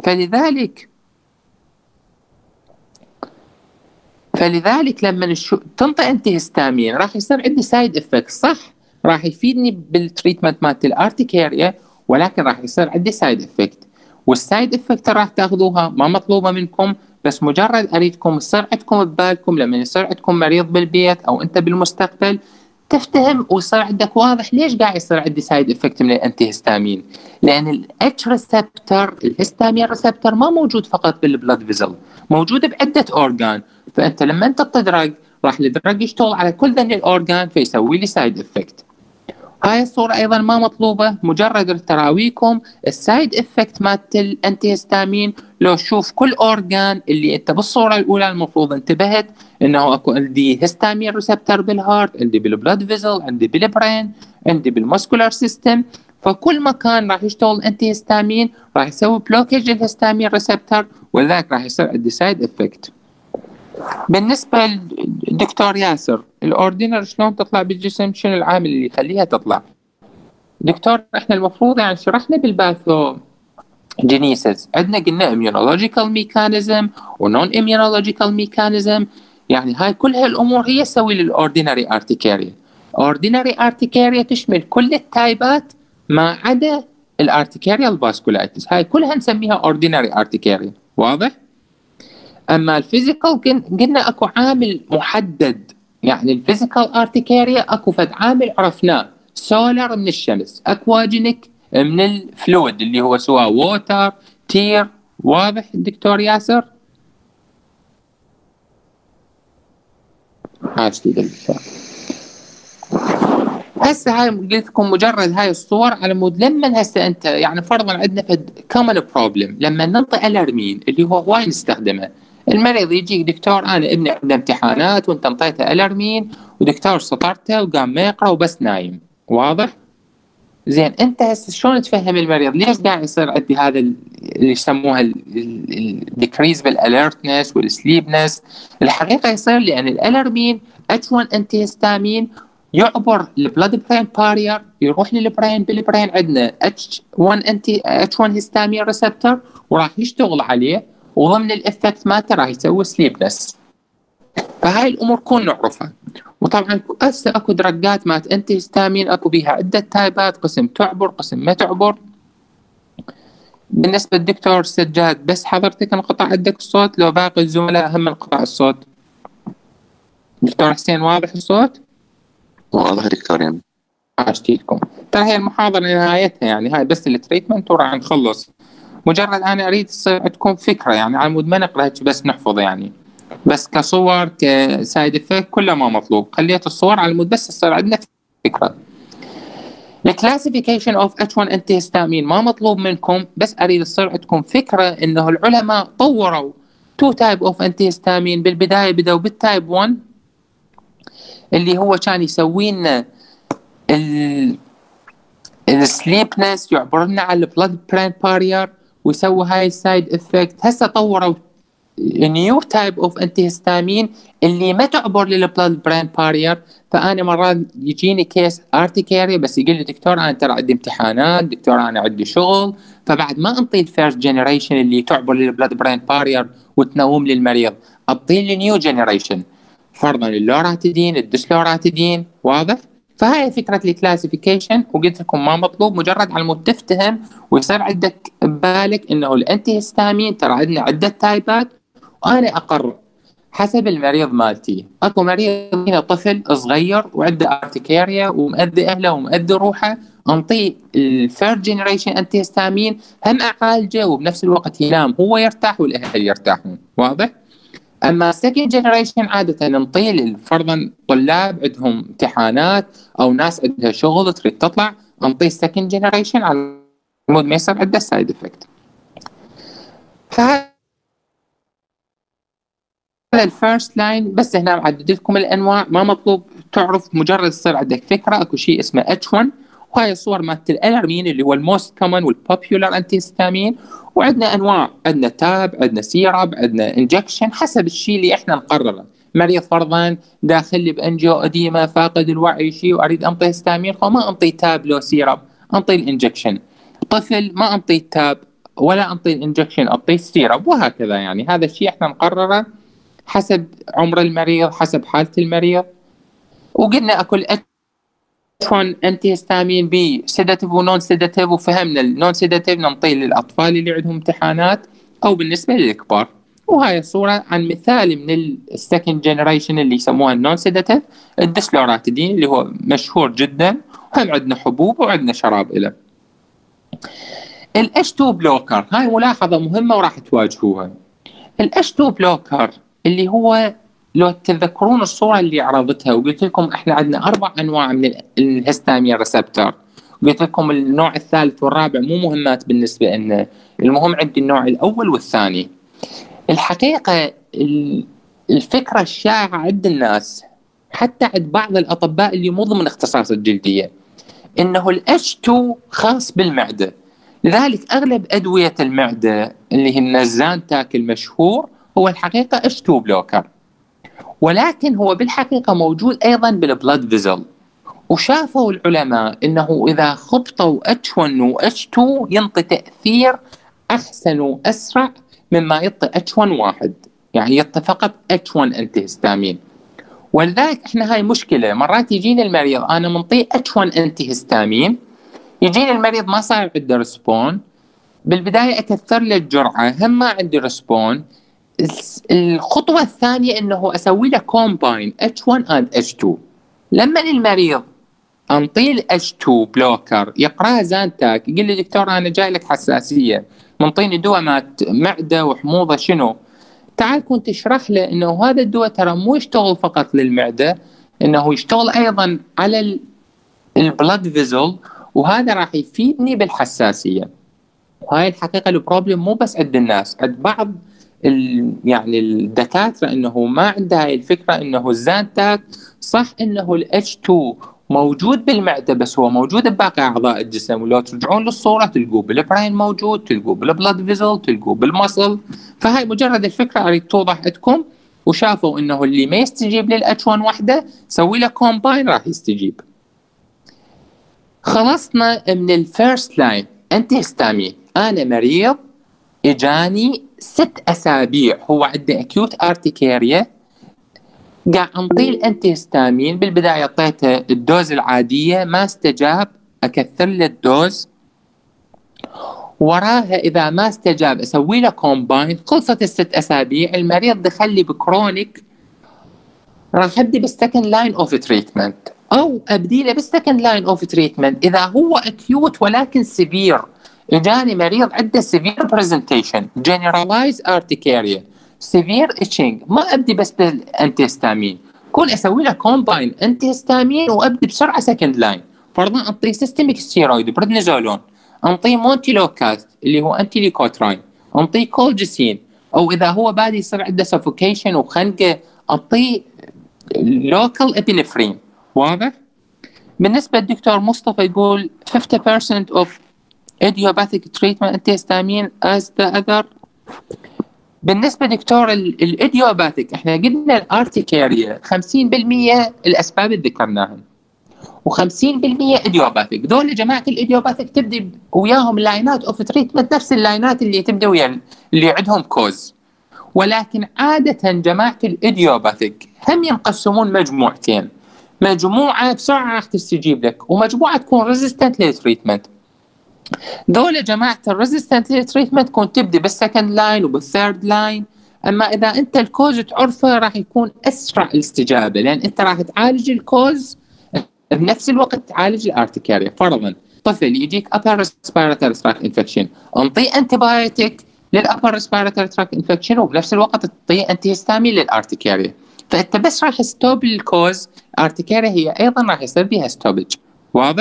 فلذلك لما تنطي انتي هيستامين راح يصير عندي سايد افكت، صح راح يفيدني بالتريتمنت مالت الارتكاريا، ولكن راح يصير عندي سايد افكت، والسايد افكت راح تاخذوها ما مطلوبه منكم، بس مجرد اريدكم تصير عندكم ببالكم لما يصير عندكم مريض بالبيت او انت بالمستقبل تفتهم ويصير عندك واضح ليش قاعد يصير عندي سايد افكت من الانتي هيستامين، لان الاتش ريسبتر الهيستامين ريسبتر ما موجود فقط بالبلاد فيزل، موجود بعده اورغان، فانت لما انت تدرج راح الدرج يشتغل على كل ذني الاورغان فيسوي لي سايد افكت. هاي الصورة ايضا ما مطلوبة، مجرد تراويكم السايد افكت مالت الانتي هيستامين. لو شوف كل اورغان اللي انت بالصورة الاولى المفروض انتبهت انه اكو عندي هيستامين ريسبتر بالهارت، عندي بالبلاد فيزل، عندي بالبرين، عندي بالماسكولار سيستم، فكل مكان راح يشتغل انتي هيستامين راح يسوي بلوكيج للهيستامين ريسبتر، ولذلك راح يصير عندي سايد افكت. بالنسبة للدكتور ياسر، الأوردينر شلون تطلع بالجسم؟ شنو العامل اللي يخليها تطلع؟ دكتور احنا المفروض يعني شرحنا بالباثو جينيسيس، عندنا قلنا immunological mechanism ونون immunological mechanism، يعني هاي كل هالأمور هي تسوي للأوردينري ارتكاريا. أوردينري ارتكاريا تشمل كل التايبات ما عدا الارتكاريا الفاسكولايتس، هاي كلها نسميها أوردينري ارتكاريا، واضح؟ اما الفيزيكال قلنا اكو عامل محدد، يعني الفيزيكال ارتكاريا اكو فد عامل عرفناه، سولار من الشمس، اكواجينيك من الفلويد اللي هو سواء ووتر تير، واضح الدكتور ياسر؟ هسه هاي قلت لكم مجرد هاي الصور على مود لما هسه انت يعني فرضا عندنا فد كومن بروبلم لما ننطي الارمين اللي هو هواي نستخدمه، المريض يجيك دكتور انا ابني عنده امتحانات وانت انطيته الارمين ودكتور سطرته وقام ما يقرا وبس نايم، واضح؟ زين انت هسه شلون تفهم المريض ليش قاعد يصير عندي هذا اللي يسموها الديكريز بالاليرتنس والسليبنس؟ الحقيقه يصير لان الالارمين اتش 1 انتي هيستامين يعبر البلاد برين بارير يروح للبرين، بالبرين عندنا اتش 1 هيستامين ريسبتور وراح يشتغل عليه، وضمن الافكت مالته راح يسوي سليبنس. فهاي الامور كون نعرفها. وطبعا هسه اكو درجات مالت انتي هيستامين اكو بيها عده تايبات، قسم تعبر قسم ما تعبر. بالنسبه للدكتور سجاد بس حضرتك انقطع عندك الصوت، لو باقي الزملاء هم انقطع الصوت. دكتور حسين واضح الصوت؟ واضح دكتور يعني. عاشتيكم. ترى هي المحاضره نهايتها يعني هاي بس التريتمنت وراح نخلص، مجرد انا اريد تصير عندكم فكره يعني على مود ما نقرا بس نحفظ، يعني بس كصور كسايد افكت كله ما مطلوب، خليت الصور على مود بس تصير عندنا فكره. الكلاسيفيكيشن اوف اتش 1 انتي هيستامين ما مطلوب منكم، بس اريد تصير عندكم فكره انه العلماء طوروا تو تايب اوف انتي هيستامين. بالبدايه بدأوا بالتايب 1 اللي هو كان يسوي لنا السليبنس، يعبر لنا على البلاد برين بارير ويسوي هاي السايد افكت. هسه طوروا نيو تايب اوف انتي هيستامين اللي ما تعبر للبلاد برين بارير. فانا مرات يجيني كيس ارتكاريا بس يقول لي دكتور انا ترى عندي امتحانات، دكتور انا عندي شغل، فبعد ما انطي الفيرست جنريشن اللي تعبر للبلاد برين بارير وتنوم للمريض، اعطي النيو جنريشن فرضا اللوراتيدين الدسلوراتيدين، واضح؟ فهاي فكرة الكلاسيفيكيشن، وقلت لكم ما مطلوب، مجرد على مود تفتهم ويصير عندك ببالك انه الانتي هيستامين ترى عندنا عدة تايبات، وانا اقرر حسب المريض مالتي. اكو مريض هنا طفل صغير وعنده ارتكاريا ومؤذي اهله ومؤذي روحه، انطيه الثيرد جنريشن انتي هيستامين هم اعالجه وبنفس الوقت ينام هو يرتاح والاهل يرتاحون. واضح؟ اما سكند جنريشن عاده ننطيه فرضا طلاب عندهم امتحانات او ناس عندها شغل تريد تطلع، انطيه سكند جنريشن على مود ما يصير عنده سايد افكت. فهذا الفيرست لاين. بس هنا عددت لكم الانواع، ما مطلوب تعرف، مجرد تصير عندك فكره اكو شيء اسمه H1، وهاي الصور مالت الالرمين اللي هو الموست كومن والبوبيولار انتي هيستامين. وعندنا انواع، عندنا تاب، عندنا سيرب، عندنا انجكشن، حسب الشيء اللي احنا نقرره. مريض فرضا داخل لي بانجيو اديما فاقد الوعي شيء واريد انطي هيستامين، فما انطي تاب لو سيرب، انطي الانجكشن. طفل ما انطي تاب ولا انطي الانجكشن، انطي السيرب، وهكذا. يعني هذا الشيء احنا نقرره حسب عمر المريض، حسب حالة المريض. وقلنا اكل H1 انتي هيستامين بي سيداتيف ونون سيداتيف، وفهمنا النون سيداتيف ننطيه للاطفال اللي عندهم امتحانات او بالنسبه للكبار. وهاي الصوره عن مثال من السكند جنريشن اللي يسموها النون سيداتيف، الدسلوراتيدين اللي هو مشهور جدا، هم عندنا حبوب وعندنا شراب له. الاتش 2 بلوكر، هاي ملاحظه مهمه وراح تواجهوها. الاتش 2 بلوكر اللي هو لو تتذكرون الصورة اللي عرضتها وقلت لكم احنا عندنا 4 أنواع من الهستامين ريسبتور، قلت لكم النوع الثالث والرابع مو مهمات بالنسبة لنا، المهم عندي النوع الأول والثاني. الحقيقة الفكرة الشائعة عند الناس حتى عند بعض الأطباء اللي مو ضمن اختصاص الجلدية إنه الH2 خاص بالمعدة، لذلك أغلب أدوية المعدة اللي هي النزانتاك المشهور هو الحقيقة H2 بلوكر، ولكن هو بالحقيقة موجود أيضا بالبلاد فيزل. وشافوا العلماء أنه إذا خبطوا H1 و H2 ينطي تأثير أحسن وأسرع مما يعطي H1 واحد، يعني يعطي فقط H1 أنتي هيستامين. ولذلك إحنا هاي مشكلة، مرات يجيني المريض أنا منطيه H1 أنتي هيستامين، يجيني المريض ما صار عنده ريسبون، بالبداية أكثر له الجرعة هم ما عندي ريسبون. الخطوة الثانية انه اسوي له كومباين H1 and H2. لما المريض انطيه ال H2 بلوكر يقرأ زانتاك يقول لي دكتور انا جاي لك حساسية، منطيني دواء مات معدة وحموضة شنو؟ تعال كنت اشرح له انه هذا الدواء ترى مو يشتغل فقط للمعدة، انه يشتغل ايضا على البلاد فيزل، وهذا راح يفيدني بالحساسية. وهاي الحقيقة البروبلم مو بس عند الناس، عند بعض يعني الدكاترة انه ما عندها هاي الفكرة انه الزانتاك صح انه الاتش 2 موجود بالمعدة بس هو موجود بباقي اعضاء الجسم، ولو ترجعون للصورة تلقوه بالبراين موجود، تلقوه بالبلاد فيزل، تلقوه بالمصل. فهاي مجرد الفكرة اريد توضح عندكم. وشافوا انه اللي ما يستجيب للاتش 1 وحده سوي له كومباين راح يستجيب. خلصنا من الفيرست لاين انتي هيستامين. انا مريض اجاني 6 أسابيع هو عنده اكيوت ارتكاريا، قاعد انطيه الانتي هيستامين. بالبدايه اعطيته الدوز العاديه ما استجاب، اكثر له الدوز، وراها اذا ما استجاب اسوي له كومباين. خلصت ال6 أسابيع المريض دخل لي بكرونيك، راح ابدي بالسكند لاين اوف تريتمنت، او ابدي له بالسكند لاين اوف تريتمنت اذا هو اكيوت ولكن سيفير. اجاني مريض عنده سيفير برزنتيشن، جنرالايز ارتكاريا، سيفير اتشنج، ما ابدي بس بالانتي هيستامين، كون اسوي له كومباين انتي هيستامين وابدي بسرعه سكند لاين. فرضا انطيه سيستميك ستيرويد بريدنيزولون، انطيه مونتيلوكاست اللي هو انتي ليكوتراين، انطيه كولجيسين، او اذا هو بادي يصير عنده سفوكيشن وخنقه انطيه لوكال ابينفرين. واضح؟ بالنسبه للدكتور مصطفى يقول 50% of idiopathic treatment antihistamine as the other. بالنسبة دكتور الإيديوباثيك احنا قلنا الارتكاريا 50% الأسباب اللي ذكرناهم و50% إيديوباثيك. دول جماعة الإيديوباثيك تبدي وياهم لاينات اوف تريتمنت نفس اللاينات اللي تبدي ويا اللي عندهم كوز، ولكن عادة جماعة الإيديوباثيك هم ينقسمون مجموعتين، مجموعة بسرعة راح تستجيب لك ومجموعة تكون ريزيستنت للتريتمنت. دول جماعة الريزيستنت للتريتمنت كنت تبدي بالسكند لاين وبالثيرد لاين، اما اذا انت الكوز تعرفه راح يكون اسرع الاستجابة، لان انت راح تعالج الكوز بنفس الوقت تعالج الارتكاريا. فرضا طفل يجيك upper respiratory tract infection انطيه انتبايوتيك للupper respiratory tract infection وبنفس الوقت تعطيه انتي هيستامين للارتكاريا، فانت بس راح ستوب الكوز. ارتكاريا هي ايضا راح يصير بها ستوبج. واضح؟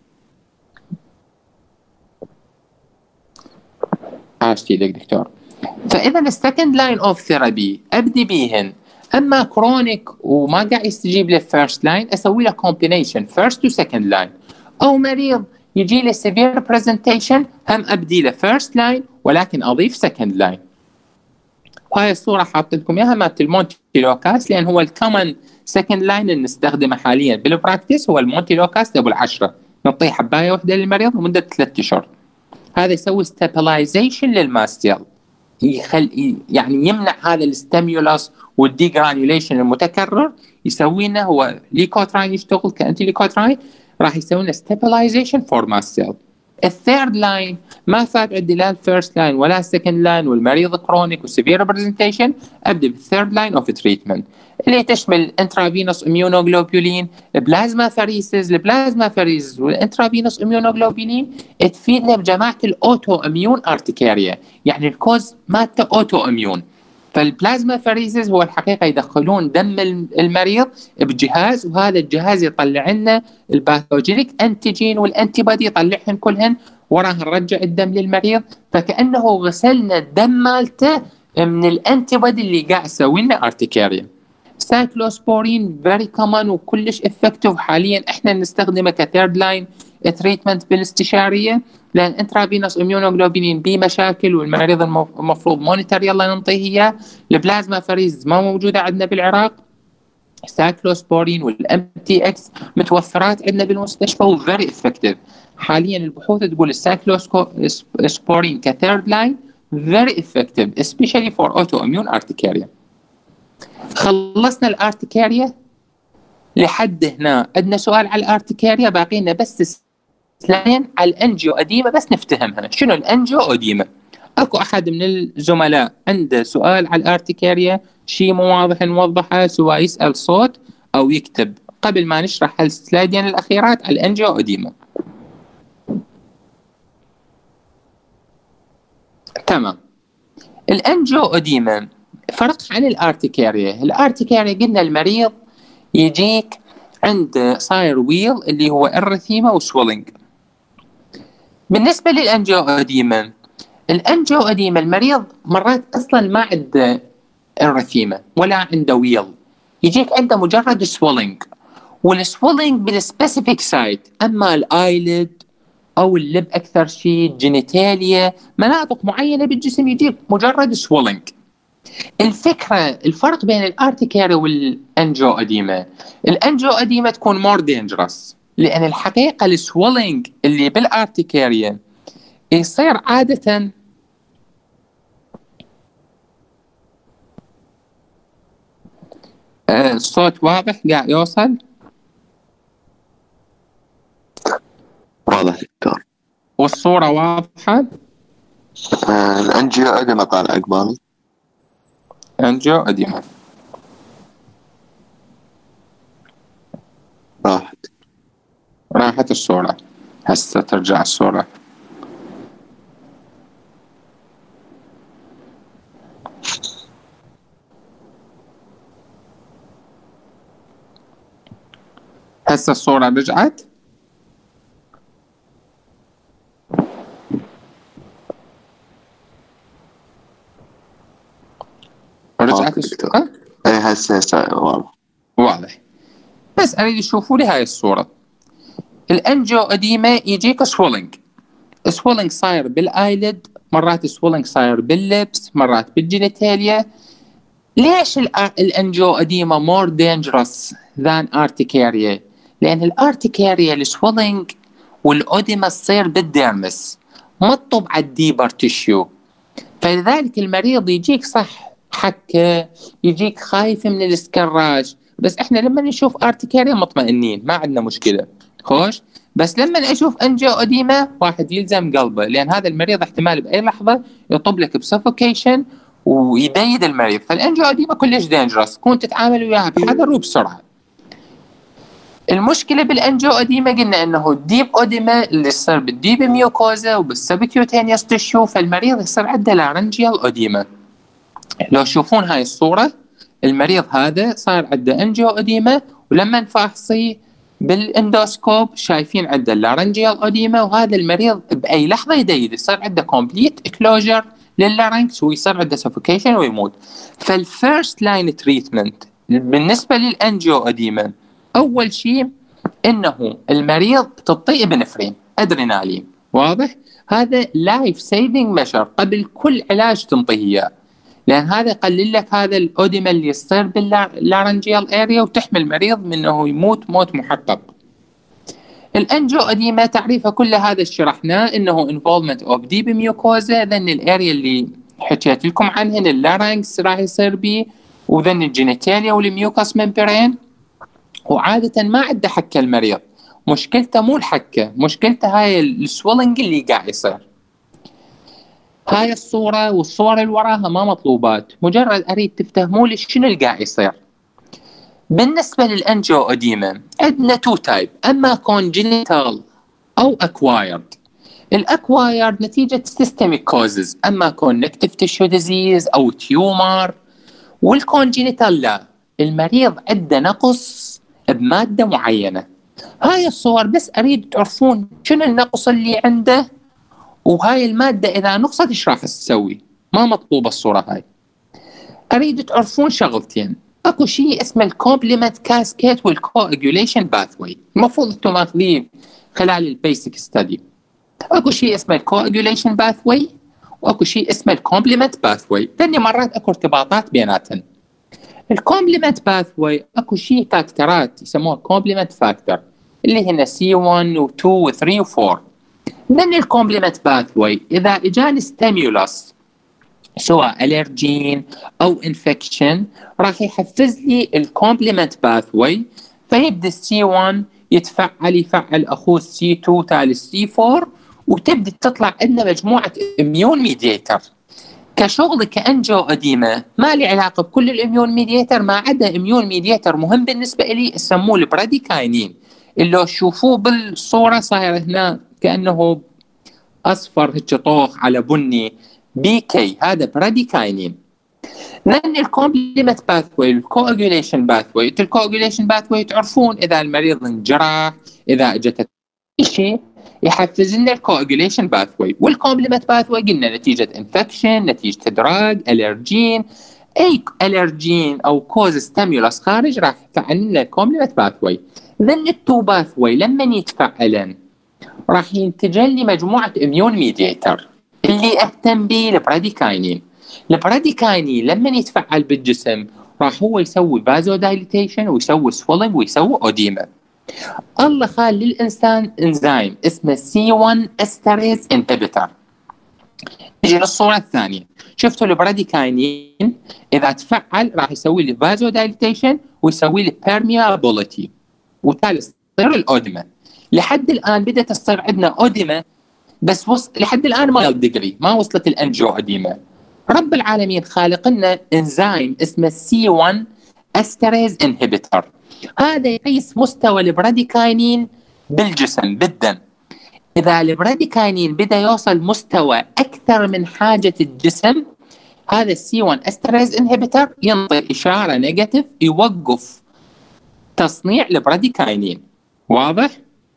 عاشتي لك دكتور. فاذا السكند لاين اوف ثيرابي ابدي بيهن، اما كرونيك وما قاعد يستجيب للفيرست لاين اسوي له كومبينيشن فيرست وسكند لاين، او مريض يجي له سيفير برزنتيشن هم ابدي له فيرست لاين ولكن اضيف سكند لاين. وهاي الصوره حاطط لكم اياها مالت المونتي لوكاس، لان هو الكومن سكند لاين اللي نستخدمه حاليا بالبراكتس هو المونتي لوكاس ابو العشره، نعطيه حبايه واحده للمريض لمده 3 اشهر. هذا يسوي ستابلايزيشن للماستيل، يعني يمنع هذا الستيمولس والديجرانيوليشن المتكرر، يسوي لنا هو ليكوتراين يشتغل كانتي ليكوتراين، راح يسوي لنا ستابلايزيشن فور ماستيل. الثيرد لاين ما فات عندي لا الفيرست لاين ولا السكند لاين والمريض كرونيك وسيفير برزنتيشن، ابدا بالثيرد لاين اوف تريتمنت اللي تشمل انترافينوس اميونوجلوبولين، بلازما فاريسز. البلازما فاريسز والانترافينوس اميونوجلوبولين تفيدنا بجماعه الاوتو اميون ارتكاريا، يعني الكوز مالته اوتو اميون. فالبلازما فاريسز هو الحقيقه يدخلون دم المريض بجهاز، وهذا الجهاز يطلع لنا الباثوجينيك انتيجين والانتي بودي يطلعهن كلهن، وراها نرجع الدم للمريض، فكانه غسلنا الدم مالته من الانتي بودي اللي قاعد يسوي لنا ارتكاريا. سايكلوسبورين فيري كومن وكلش افكتيف، حاليا احنا نستخدمه كثيرد لاين تريتمنت بالاستشاريه، لان انترافينوس اميونوجلوبولين بيه مشاكل والمريض المفروض مونيتر يلا ننطيه اياه. البلازما فريز ما موجوده عندنا بالعراق، سايكلوسبورين والام تي اكس متوفرات عندنا بالمستشفى وفيري افكتيف. حاليا البحوث تقول السايكلوسبورين كثيرد لاين فيري افكتيف especially for autoimmune urticaria. خلصنا الارتكاريا لحد هنا. عندنا سؤال على الارتكاريا، باقي لنا بس سلاين على الانجيو اديما بس نفتهمها. شنو الانجيو اديما؟ اكو احد من الزملاء عنده سؤال على الارتكاريا شيء مو واضح نوضحه، سواء يسال صوت او يكتب قبل ما نشرح السلايدين الاخيرات على الانجيو اديما. تمام. الانجيو اديما فرق عن الارتكاريا. الارتكاريا قلنا المريض يجيك عند صاير ويل اللي هو ارثيما وسويلنج. بالنسبه للانجيو اديما، الانجيو اديما المريض مرات اصلا ما عنده ارثيما ولا عنده ويل، يجيك عنده مجرد سويلنج، والسويلنج بالسبيسيفيك سايت، اما الايلد او اللب اكثر شيء جينيتاليا مناطق معينه بالجسم يجيك مجرد سويلنج. الفرق بين الارتكاريا والانجيو اديما، الانجيو اديما تكون مور دينجرس، لان الحقيقه السويلنج اللي بالارتكاريا يصير عاده الصوت واضح قاعد يوصل؟ واضح دكتور. والصوره واضحه؟ الانجيو اديما طالع قبالي. انجيو اديما راحت الصورة، هسه ترجع الصورة. هسه الصورة رجعت. رجعت الصورة؟ اي هسه واضح. بس اريد تشوفوا لي هاي الصورة. الانجيو اديما يجيك سويلنج صاير بالايلد، مرات سويلنج صاير باللبس، مرات بالجينيتاليا. ليش الانجيو اديما مور دينجرس ذان ارتكاريا؟ لان الارتكاريا السويلنج والاديما تصير بالديرمس، ما تطب على الديبر تيشيو، فلذلك المريض يجيك صح حكه، يجيك خايف من الاسكراج، بس احنا لما نشوف ارتكاريا مطمئنين ما عندنا مشكله خوش. بس لما اشوف انجيو اديما واحد يلزم قلبه، لان هذا المريض احتمال باي لحظه يطب لك بسفوكيشن ويبيد المريض. فالانجيو اديما كلش دينجرس، كون تتعامل وياها بحذر وبسرعه. المشكله بالانجيو اديما قلنا انه الديب اوديما اللي يصير بالديب ميوكوزا وبالسبكيوتينيوس تشو، فالمريض يصير عنده لارنجيال اوديما. لو تشوفون هاي الصوره، المريض هذا صار عنده انجيو اديما، ولما نفحصيه بالاندوسكوب شايفين عنده اللارنجيال اوديما، وهذا المريض باي لحظه يصير عنده كومبليت اكلوجر لللارنكس ويصير عنده سفوكيشن ويموت. فالفيرست لاين تريتمنت بالنسبه للانجيو اديما اول شيء انه المريض تعطيه ابنفرين ادرينالين، واضح؟ هذا لايف سيفنج ميجر قبل كل علاج تنطيه اياه، لان هذا يقلل لك هذا الاوديما اللي يصير باللارنجيال اريا وتحمي المريض من انه يموت موت محقق. الانجيو اديما تعريفها كل هذا شرحناه، انه involvement of deep mucosa، ذن الاريا اللي حكيت لكم عنهن اللارنكس راح يصير بيه، وذن الجينيتاليا والميوكاس ممبرين. وعادة ما عنده حكة المريض، مشكلته مو الحكة، مشكلته هاي السويلنج اللي قاعد يصير. هاي الصورة والصور اللي وراها ما مطلوبات، مجرد أريد تفتهموا لي شنو اللي قاعد يصير. بالنسبة للأنجيو أديما عندنا تو تايب، أما congenital أو acquired. الأكوايرد نتيجة systemic causes، أما connective tissue disease أو تيومر. والكونجينيتال لا، المريض عنده نقص بمادة معينة. هاي الصور بس أريد تعرفون شنو النقص اللي عنده، وهاي المادة إذا نقصت إيش راح تسوي. ما مطلوبة الصورة هاي. أريد تعرفون شغلتين، أكو شيء اسمه الكومبلمنت كاسكيت والكواجوليشن باثوي، المفروض أنتم ماخذين خلال البيسك ستدي. أكو شيء اسمه الكواجوليشن باثوي وأكو شيء اسمه الكومبلمنت باثوي، لأني مرات أكو ارتباطات بيناتهم. الكومبلمنت باثوي أكو شيء فاكتورات يسموها كومبلمنت فاكتور، اللي هنا C1 و2 و3 و4. لأن الكومبلمنت باثوي إذا إجاني ستيمولس سواء الرجين او انفكشن راح يحفز لي الكومبلمنت باثوي، فيبدا السي 1 يفعل اخوه السي 2 تالي السي 4، وتبدا تطلع عندنا مجموعه اميون ميديتر. كشغل كانجيو اديما ما لي علاقه بكل الاميون ميديتر، ما عدا اميون ميديتر مهم بالنسبه لي يسموه البراديكاينين، اللي تشوفوه بالصوره صاير هنا كانه اصفر هيك طوخ على بني، بي كي، هذا براديكاينين. لأن الكومبلمنت باثوي والكواجوليشن باثوي، الكواجوليشن باثوي تعرفون إذا المريض انجرح، إذا اجت شيء يحفز لنا الكواجوليشن باثوي. والكومبلمنت باثوي قلنا نتيجة انفكشن، نتيجة ادراج، الرجين، اي الرجين او كوز ستيمولس خارج راح يفعل لنا الكومبلمنت باثوي. ذن التو باثوي لما يتفاعلن راح ينتج لي مجموعة اميون ميديتر اللي اهتم به البراديكاينين. البراديكاينين لما يتفعل بالجسم راح هو يسوي فازو دايليتيشن ويسوي سويلنج ويسوي اوديما. الله خال للانسان انزيم اسمه C1 استريز انهبيتر. نجي للصوره الثانيه، شفتوا البراديكاينين اذا تفعل راح يسوي لي فازو دايليتيشن ويسوي لي بيرميابيليتي، وتالي تصير الاوديما. لحد الان بدات تصير عندنا اوديما، بس لحد الان ما ديجري، ما وصلت الانجيو اديما. رب العالمين خالق لنا انزيم اسمه C1 استريز انهبيتر، هذا يقيس مستوى البراديكاينين بالجسم بالدم. اذا البراديكاينين بدا يوصل مستوى اكثر من حاجه الجسم، هذا C1 استريز انهبيتر ينطي اشاره نيجاتيف يوقف تصنيع البراديكاينين. واضح؟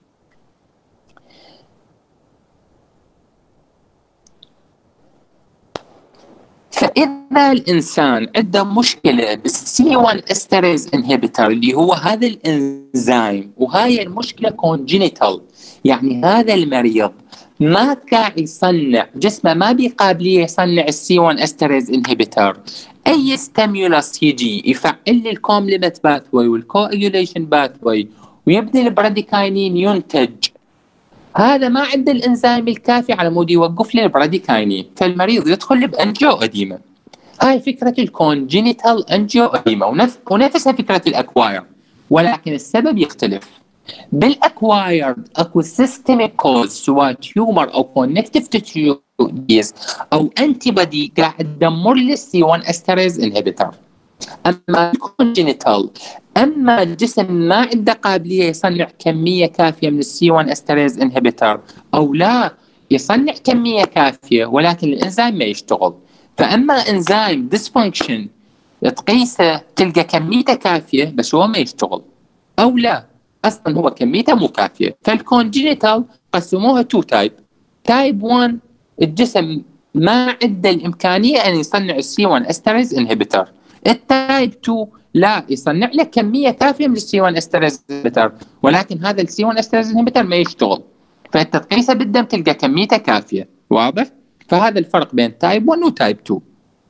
فإذا الإنسان عنده مشكلة بالسي 1 استريز انهبيتر اللي هو هذا الإنزيم، وهاي المشكلة كونجينيتال، يعني هذا المريض ما قاعد يصنع، جسمه ما بيقابليه يصنع السي 1 استريز انهبيتر، أي ستيمولس يجي يفعل لي الكومبلمنت باثوي والكواجوليشن باثوي ويبني البراديكاينين ينتج، هذا ما عنده الانزيم الكافي على مود يوقف لي البراديكاينين، فالمريض يدخل بانجيو اديما. هاي فكره الكونجينيتال انجيو اديما، ونفسها فكره الاكواير، ولكن السبب يختلف. بالاكوايرد اكو سيستميك كوز، سواء تيومر او كونكتيف تيشو ديز او انتي بودي قاعد تدمر لي السي 1 استريز انهبيتر. اما الكونجينيتال، اما الجسم ما عنده قابليه يصنع كميه كافيه من السي 1 استريز انهبيتر، او لا يصنع كميه كافيه ولكن الانزيم ما يشتغل. فاما انزيم ديسفانكشن تقيسه تلقى كميته كافيه بس هو ما يشتغل، او لا اصلا هو كميته مو كافيه. فالكونجينيتال قسموها تو تايب. تايب 1 الجسم ما عنده الامكانيه ان يصنع السي 1 استريز انهبيتر. التايب 2 لا، يصنع لك كميه كافيه من السي 1 استريز انهبيتر ولكن هذا السي 1 استريز انهبيتر ما يشتغل، فانت تقيسه بالدم تلقى كميته كافيه. واضح؟ فهذا الفرق بين تايب 1 وتايب 2.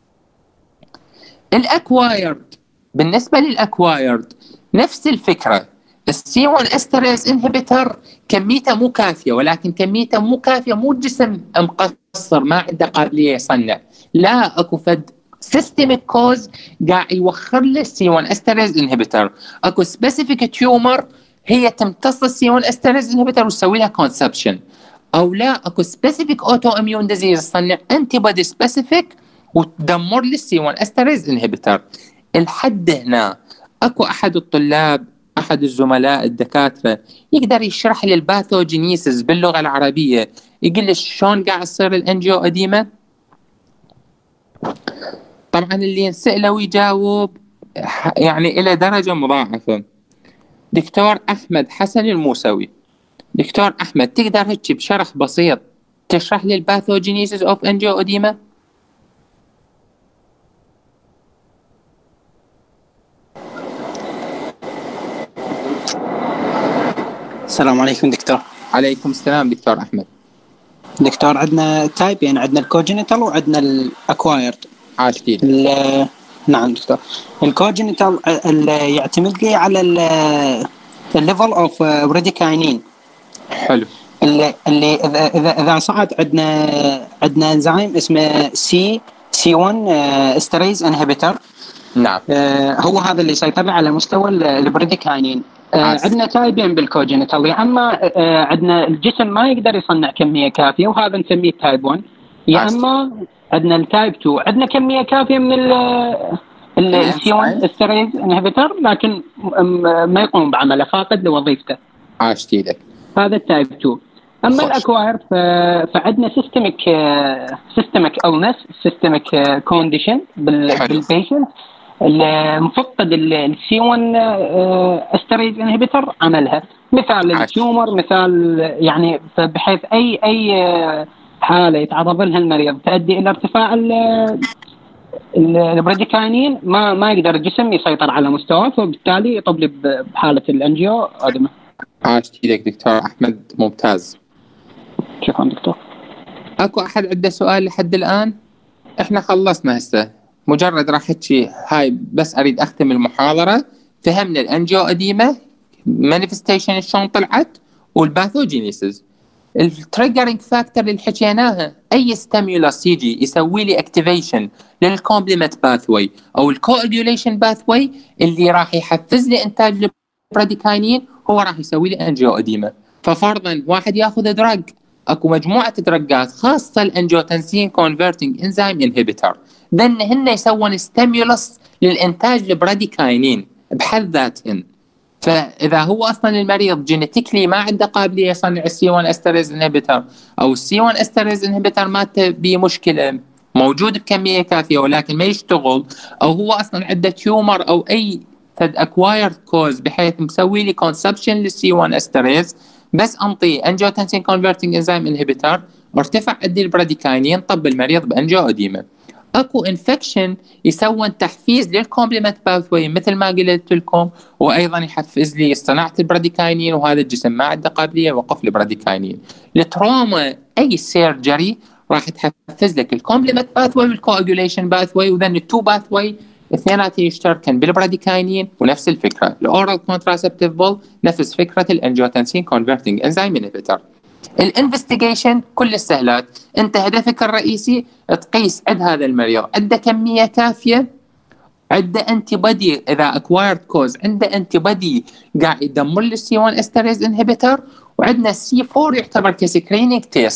الاكوايرد، بالنسبه للاكوايرد نفس الفكره. السي 1 استريز انهبيتر كميته مو كافيه، ولكن كميته مو كافيه مو الجسم مقصر ما عنده قابليه يصنع، لا اكو فد سيستميك كوز قاعد يوخر له السي 1 استريز انهبيتر. اكو سبيسيفيك تيومر هي تمتص السي 1 استريز انهبيتر وتسوي لها كونسبشن، او لا اكو سبيسيفيك اوتو اميون ديزيز تصنع انتي بودي سبيسيفيك وتدمر لي السي 1 استريز انهبيتر. الحد هنا اكو احد الطلاب، احد الزملاء الدكاتره يقدر يشرح لي الباثوجينيسيس باللغه العربيه، يقول لي شلون قاعد تصير الانجيو اديمه؟ طبعا اللي ينسأله ويجاوب يعني الى درجه مضاعفه. دكتور احمد حسن الموسوي، دكتور احمد تقدر هيك بشرح بسيط تشرح لي الباثوجينيسيس اوف انجيو اديمه؟ السلام عليكم دكتور. عليكم السلام دكتور احمد. دكتور عندنا تايبين، عندنا الكوجينيتال وعندنا الاكوايرد. عاشتين. نعم دكتور. الكوجينيتال يعتمد لي على الليفل اوف بريديكاينين. حلو. اللي اذا صعد عندنا انزيم اسمه سي 1 استريز انهبيتر. نعم. هو هذا اللي يسيطر على مستوى البريديكاينين. عندنا تايبين بالكوجينيتال، يا اما عندنا الجسم ما يقدر يصنع كميه كافيه وهذا نسميه تايب 1، يا اما عندنا التايب 2 عندنا كميه كافيه من السي 1 استريز انهبيتر لكن ما يقوم بعمله، فاقد لوظيفته. عاشتي لك. هذا التايب 2. اما الاكواير فعندنا سيستميك النس، سيستميك كونديشن بالبيشنت المفقد السي 1 استريز انهبيتر عملها، مثال التيومر، مثال يعني بحيث اي حاله يتعرض لها المريض تؤدي الى ارتفاع البريديكاينين، ما يقدر الجسم يسيطر على مستواه، فبالتالي يطب بحاله الانجيو ادمه. عاشتي لك دكتور احمد، ممتاز. شكرا دكتور. اكو احد عنده سؤال لحد الان؟ احنا خلصنا هسه، مجرد راح احكي هاي بس اريد اختم المحاضره. فهمنا الانجيو اديمه مانيفستيشن شلون طلعت والباثوجينيسيس. التريجرنج فاكتور اللي حكيناها اي ستيمولس يجي يسوي لي اكتيفيشن للكومبلمنت باثوي او الكواجوليشن باثوي اللي راح يحفز لي انتاج البراديكاينين، هو راح يسوي لي انجيو اديمه. ففرضا واحد ياخذ دراج، اكو مجموعه دراجات خاصه الانجيوتنسين كونفرتنج انزيم انهبيتر، ذن هن يسوون ستيمولس للانتاج البراديكاينين بحد ذاتهن. فاذا هو اصلا المريض جينيتيكلي ما عنده قابليه يصنع السي 1 استريز انهبيتر، او السي 1 استريز انهبيتر مالته بمشكله موجود بكميه كافيه ولكن ما يشتغل، او هو اصلا عنده تيومر او اي اكوايرد كوز بحيث مسوي لي كونسبشن للسي 1 استريز، بس انطي انجيوتنسين كونفرتنج انزيم انهبيتر ارتفع عندي البراديكاينين، طب المريض بانجيو اديمه. اكو انفكشن يسوون تحفيز للكومبلمنت باثوي مثل ما قلت لكم، وايضا يحفز لي صناعه البراديكاينين، وهذا الجسم ما عنده قابليه يوقف البراديكاينين. التروما اي سيرجري راح تحفز لك الكومبلمنت باثوي والكواجوليشن باثوي، وذن التو باثوي اثنيناتهم يشتركن بالبراديكاينين. ونفس الفكره الاورال كونتراسبتيف بول، نفس فكره الانجيوتنسين كونفرتنج انزيم انهبيتر. الانفستيجيشن كل السهلات، انت هدفك الرئيسي تقيس عند هذا المريض عنده كميه كافيه، عنده انتي بودي، اذا اكوايرد كوز عنده انتي بودي قاعد يدمر السي 1 استريز انهبيتر، وعندنا السي 4 يعتبر كسكرينينج تيست.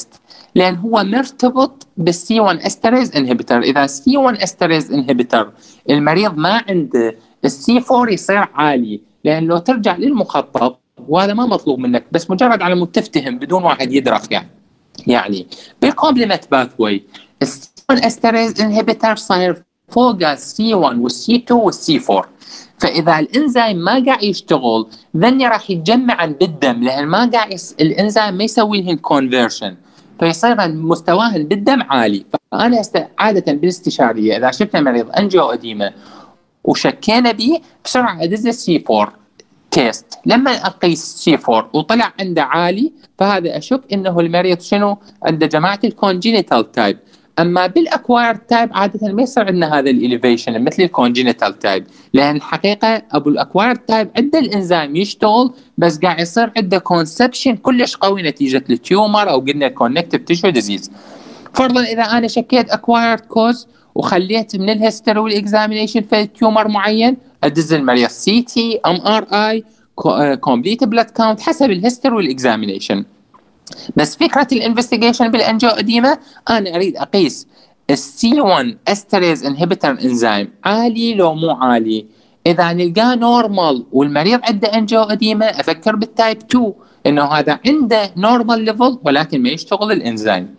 لأن هو مرتبط بالسي 1 استريز انهبيتر. إذا سي 1 استريز انهبيتر المريض ما عنده، السي 4 يصير عالي، لأن لو ترجع للمخطط وهذا ما مطلوب منك، بس مجرد على مود تفتهم بدون واحد يدرخ يعني بالكومبلمنت باثوي السي 1 استريز انهبيتر صاير فوق السي 1 والسي 2 والسي 4. فاذا الانزيم ما قاعد يشتغل ذني راح يتجمعن بالدم، لان ما قاعد الانزيم ما يسوي لهم كونفرشن، فيصير مستواهن بالدم عالي. فانا عاده بالاستشاريه اذا شفنا مريض انجيو اديمه وشكينا به بسرعه ادز السي 4 تيست. لما اقيس سي 4 وطلع عنده عالي فهذا اشك انه المريض شنو عنده جماعه الكونجينيتال تايب. اما بالاكواير تايب عاده ما يصير عندنا هذا الاليفيشن مثل الكونجينيتال تايب، لان الحقيقه ابو الاكواير تايب عنده الانزيم يشتغل بس قاعد يصير عنده كونسبشن كلش قوي نتيجه التيومر او قلنا كونكتيف تيشو ديزيز. فرضا اذا انا شكيت اكواير كوز وخليت من الهيستوري والاكزامينيشن في تيومر معين ادز المريض سي تي ام ار اي كومبليت بلاد كاونت حسب الهيستوري والاكزامينيشن. بس فكره الانفستيجيشن بالانجيو اديمه انا اريد اقيس السي 1 استريز انهبيتر انزيم عالي لو مو عالي. اذا نلقاه نورمال والمريض عنده انجيو اديمه افكر بالتايب 2 انه هذا عنده نورمال ليفل ولكن ما يشتغل الانزيم.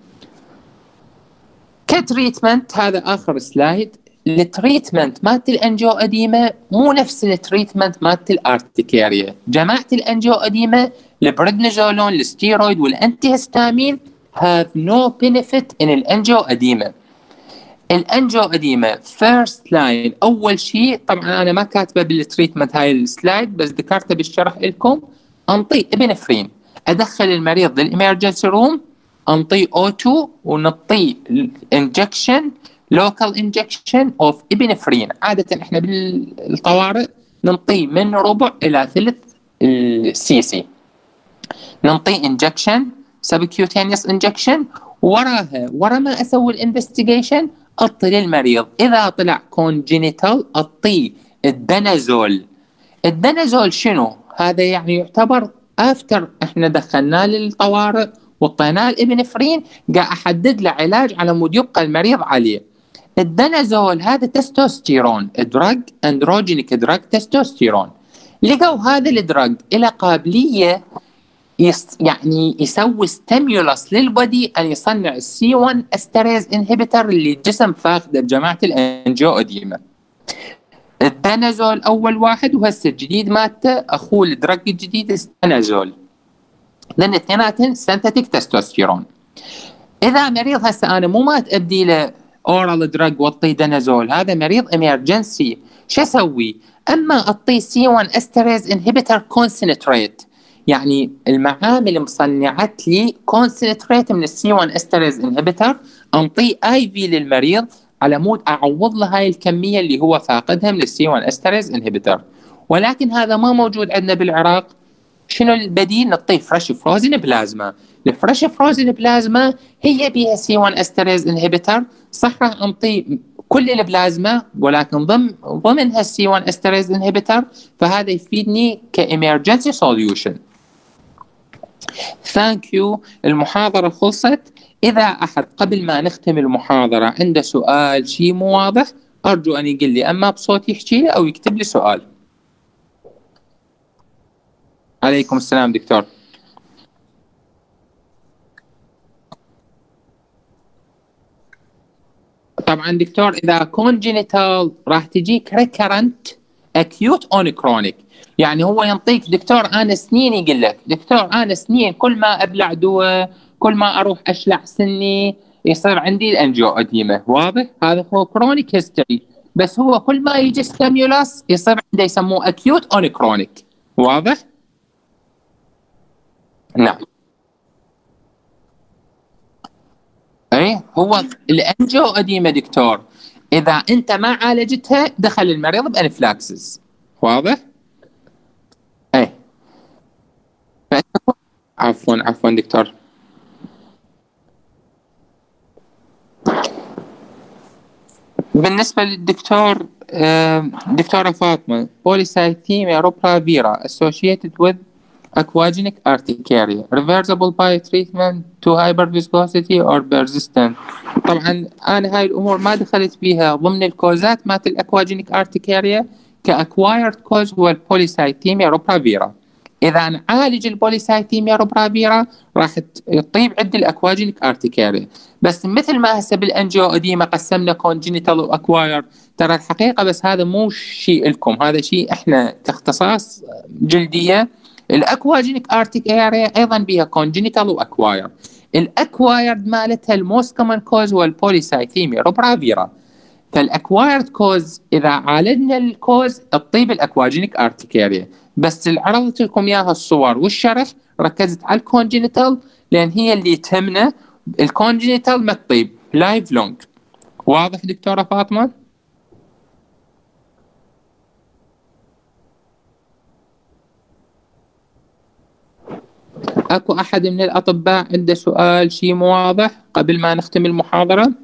كتريتمنت هذا اخر سلايد. التريتمنت مالت الانجيو اديمه مو نفس التريتمنت مالت الارتكاريا. جماعه الانجيو اديمه البريدنيزولون الستيرويد والانتي هستامين have no benefit in الانجيو اديمه. الانجيو اديمه فيرست لاين اول شيء، طبعا انا ما كاتبه بالتريتمنت هاي السلايد بس ذكرته بالشرح لكم، انطي ابنفرين، ادخل المريض للامرجنسي روم انطي O2 ونطي انجكشن لوكال انجكشن اوف ابنفرين. عاده احنا بالطوارئ ننطي من ربع الى ثلث السي سي، ننطي انجكشن سبكيوتينيوس انجكشن، وراها ورا ما اسوي الانفستيجيشن اعطي للمريض اذا طلع كونجينيتال اعطيه الدنازول. الدنازول شنو هذا؟ يعني يعتبر افتر احنا دخلناه للطوارئ وطيناه الابنفرين قاعد احدد له علاج على مود يبقى المريض عليه. الدنازول هذا تستوستيرون دراج، اندروجينيك دراج تستوستيرون. لقوا هذا الدراج له قابليه يعني يسوي ستيمولس للبودي ان يصنع السي 1 استريز انهبيتر اللي الجسم فاقده بجماعه الانجيو اديمه. الدنازول اول واحد وهسه الجديد مالته اخوه الدراج الجديد الدنازول، لان اثنيناتهم سنتيتيك تستوستيرون. اذا مريض هسه انا مو مات ابدي له اورال دراج واعطيه دنازول، هذا مريض امرجنسي، شو اسوي؟ اما اعطيه سي 1 استريز انهبيتر كونسنتريت، يعني المعامل مصنعت لي كونسنتريت من السي 1 استريز انهبيتر، انطيه اي في للمريض على مود اعوض له هاي الكميه اللي هو فاقدها من السي 1 استريز انهبيتر. ولكن هذا ما موجود عندنا بالعراق. شنو البديل؟ نعطيه فريش فروزن بلازما. الفريش فروزن بلازما هي بيها سي 1 استريز انهبيتر، صح راح انطيه كل البلازما ولكن ضمنها السي 1 استريز انهبيتر، فهذا يفيدني كامرجنسي سوليوشن. ثانك يو. المحاضره خلصت. اذا احد قبل ما نختم المحاضره عنده سؤال شيء مو واضح ارجو ان يقول لي، اما بصوت يحكي لي او يكتب لي سؤال. عليكم السلام دكتور. طبعا دكتور اذا كونجينيتال راح تجيك ريكرنت اكيوت اون كرونيك، يعني هو ينطيك دكتور انا سنين، يقول لك دكتور انا سنين كل ما ابلع دواء كل ما اروح اشلع سني يصير عندي الانجيو اديمه، واضح؟ هذا هو كرونيك هيستوري، بس هو كل ما يجي ستيمولاس يصير عنده يسموه اكيوت اون كرونيك، واضح؟ نعم. اي هو الانجيو اديمه دكتور اذا انت ما عالجتها دخل المريض بانفلاكسس، واضح؟ اي عفوا دكتور. بالنسبه للدكتور دكتوره فاطمه بوليسايثيميا روبرا فيرا associated with aquagenic urticaria reversible by treatment to hyperviscosity or persistent. طبعا أنا هاي الأمور ما دخلت بيها ضمن الكوزات مات الأكواجينيك ارتكاريا. كأكوايرد كوز هو البوليسايتيميا روبرافيرا. إذا نعالج البوليسايتيميا روبرافيرا راح تطيب عند الأكواجينيك ارتكاريا. بس مثل ما هسه بالأنجيو أديما قسمنا كونجينيتال وأكواير، ترى الحقيقة بس هذا مو شيء لكم، هذا شيء إحنا كاختصاص جلدية. الأكواجينيك ارتكاريا أيضا بها كونجينيتال وأكواير. الأكوايرد مالتها الموست كومن كوز هو البوليسايثيميا روبرافيرا. فالأكوايرد كوز إذا عالجنا الكوز تطيب الأكواجينيك ارتكاريا. بس عرضت لكم إياها الصور والشرح، ركزت على الكونجينيتال لأن هي اللي تهمنا. الكونجينيتال ما تطيب لايف لونج. واضح دكتورة فاطمة؟ أكو أحد من الأطباء عنده سؤال شيء مو واضح قبل ما نختم المحاضرة؟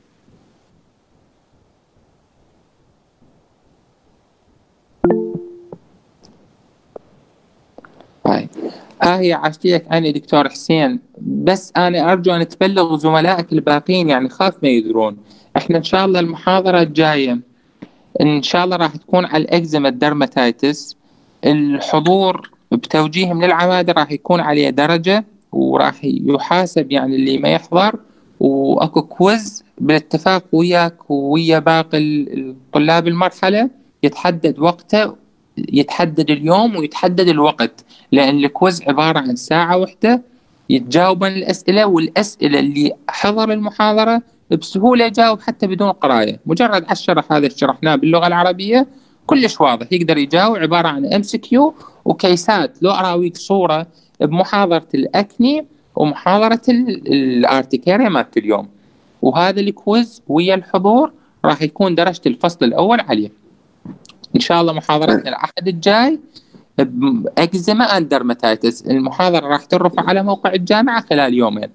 هي عشتيك عني دكتور حسين، بس أنا أرجو أن تبلغ زملائك الباقين، يعني خاف ما يدرون. إحنا إن شاء الله المحاضرة الجاية إن شاء الله راح تكون على الإكزيما الدرماتيتس. الحضور بتوجيه من العمادة راح يكون عليه درجة، وراح يحاسب يعني اللي ما يحضر، وأكو كويز بالاتفاق وياك ويا باقي الطلاب المرحلة. يتحدد وقته، يتحدد اليوم ويتحدد الوقت، لأن الكويز عبارة عن ساعة واحدة يتجاوبن الأسئلة، والأسئلة اللي حضر المحاضرة بسهولة يجاوب حتى بدون قراية. مجرد على الشرح هذا شرحناه باللغة العربية كلش واضح يقدر يجاوب. عبارة عن MCQ وكيسات. لو أراويك صورة بمحاضرة الأكني ومحاضرة الارتكاريا مالت اليوم، وهذا الكويز ويا الحضور راح يكون درجة الفصل الأول عليه. إن شاء الله محاضرتنا الأحد الجاي بأكزيما أند درماتيتس. المحاضرة راح ترفع على موقع الجامعة خلال يومين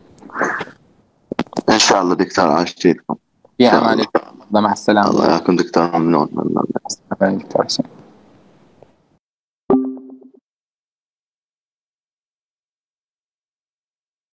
إن شاء الله. دكتور عاشتكم. يا أمان الله. مع السلامة. الله يعافيكم دكتور. ممنون. دكتور حسين.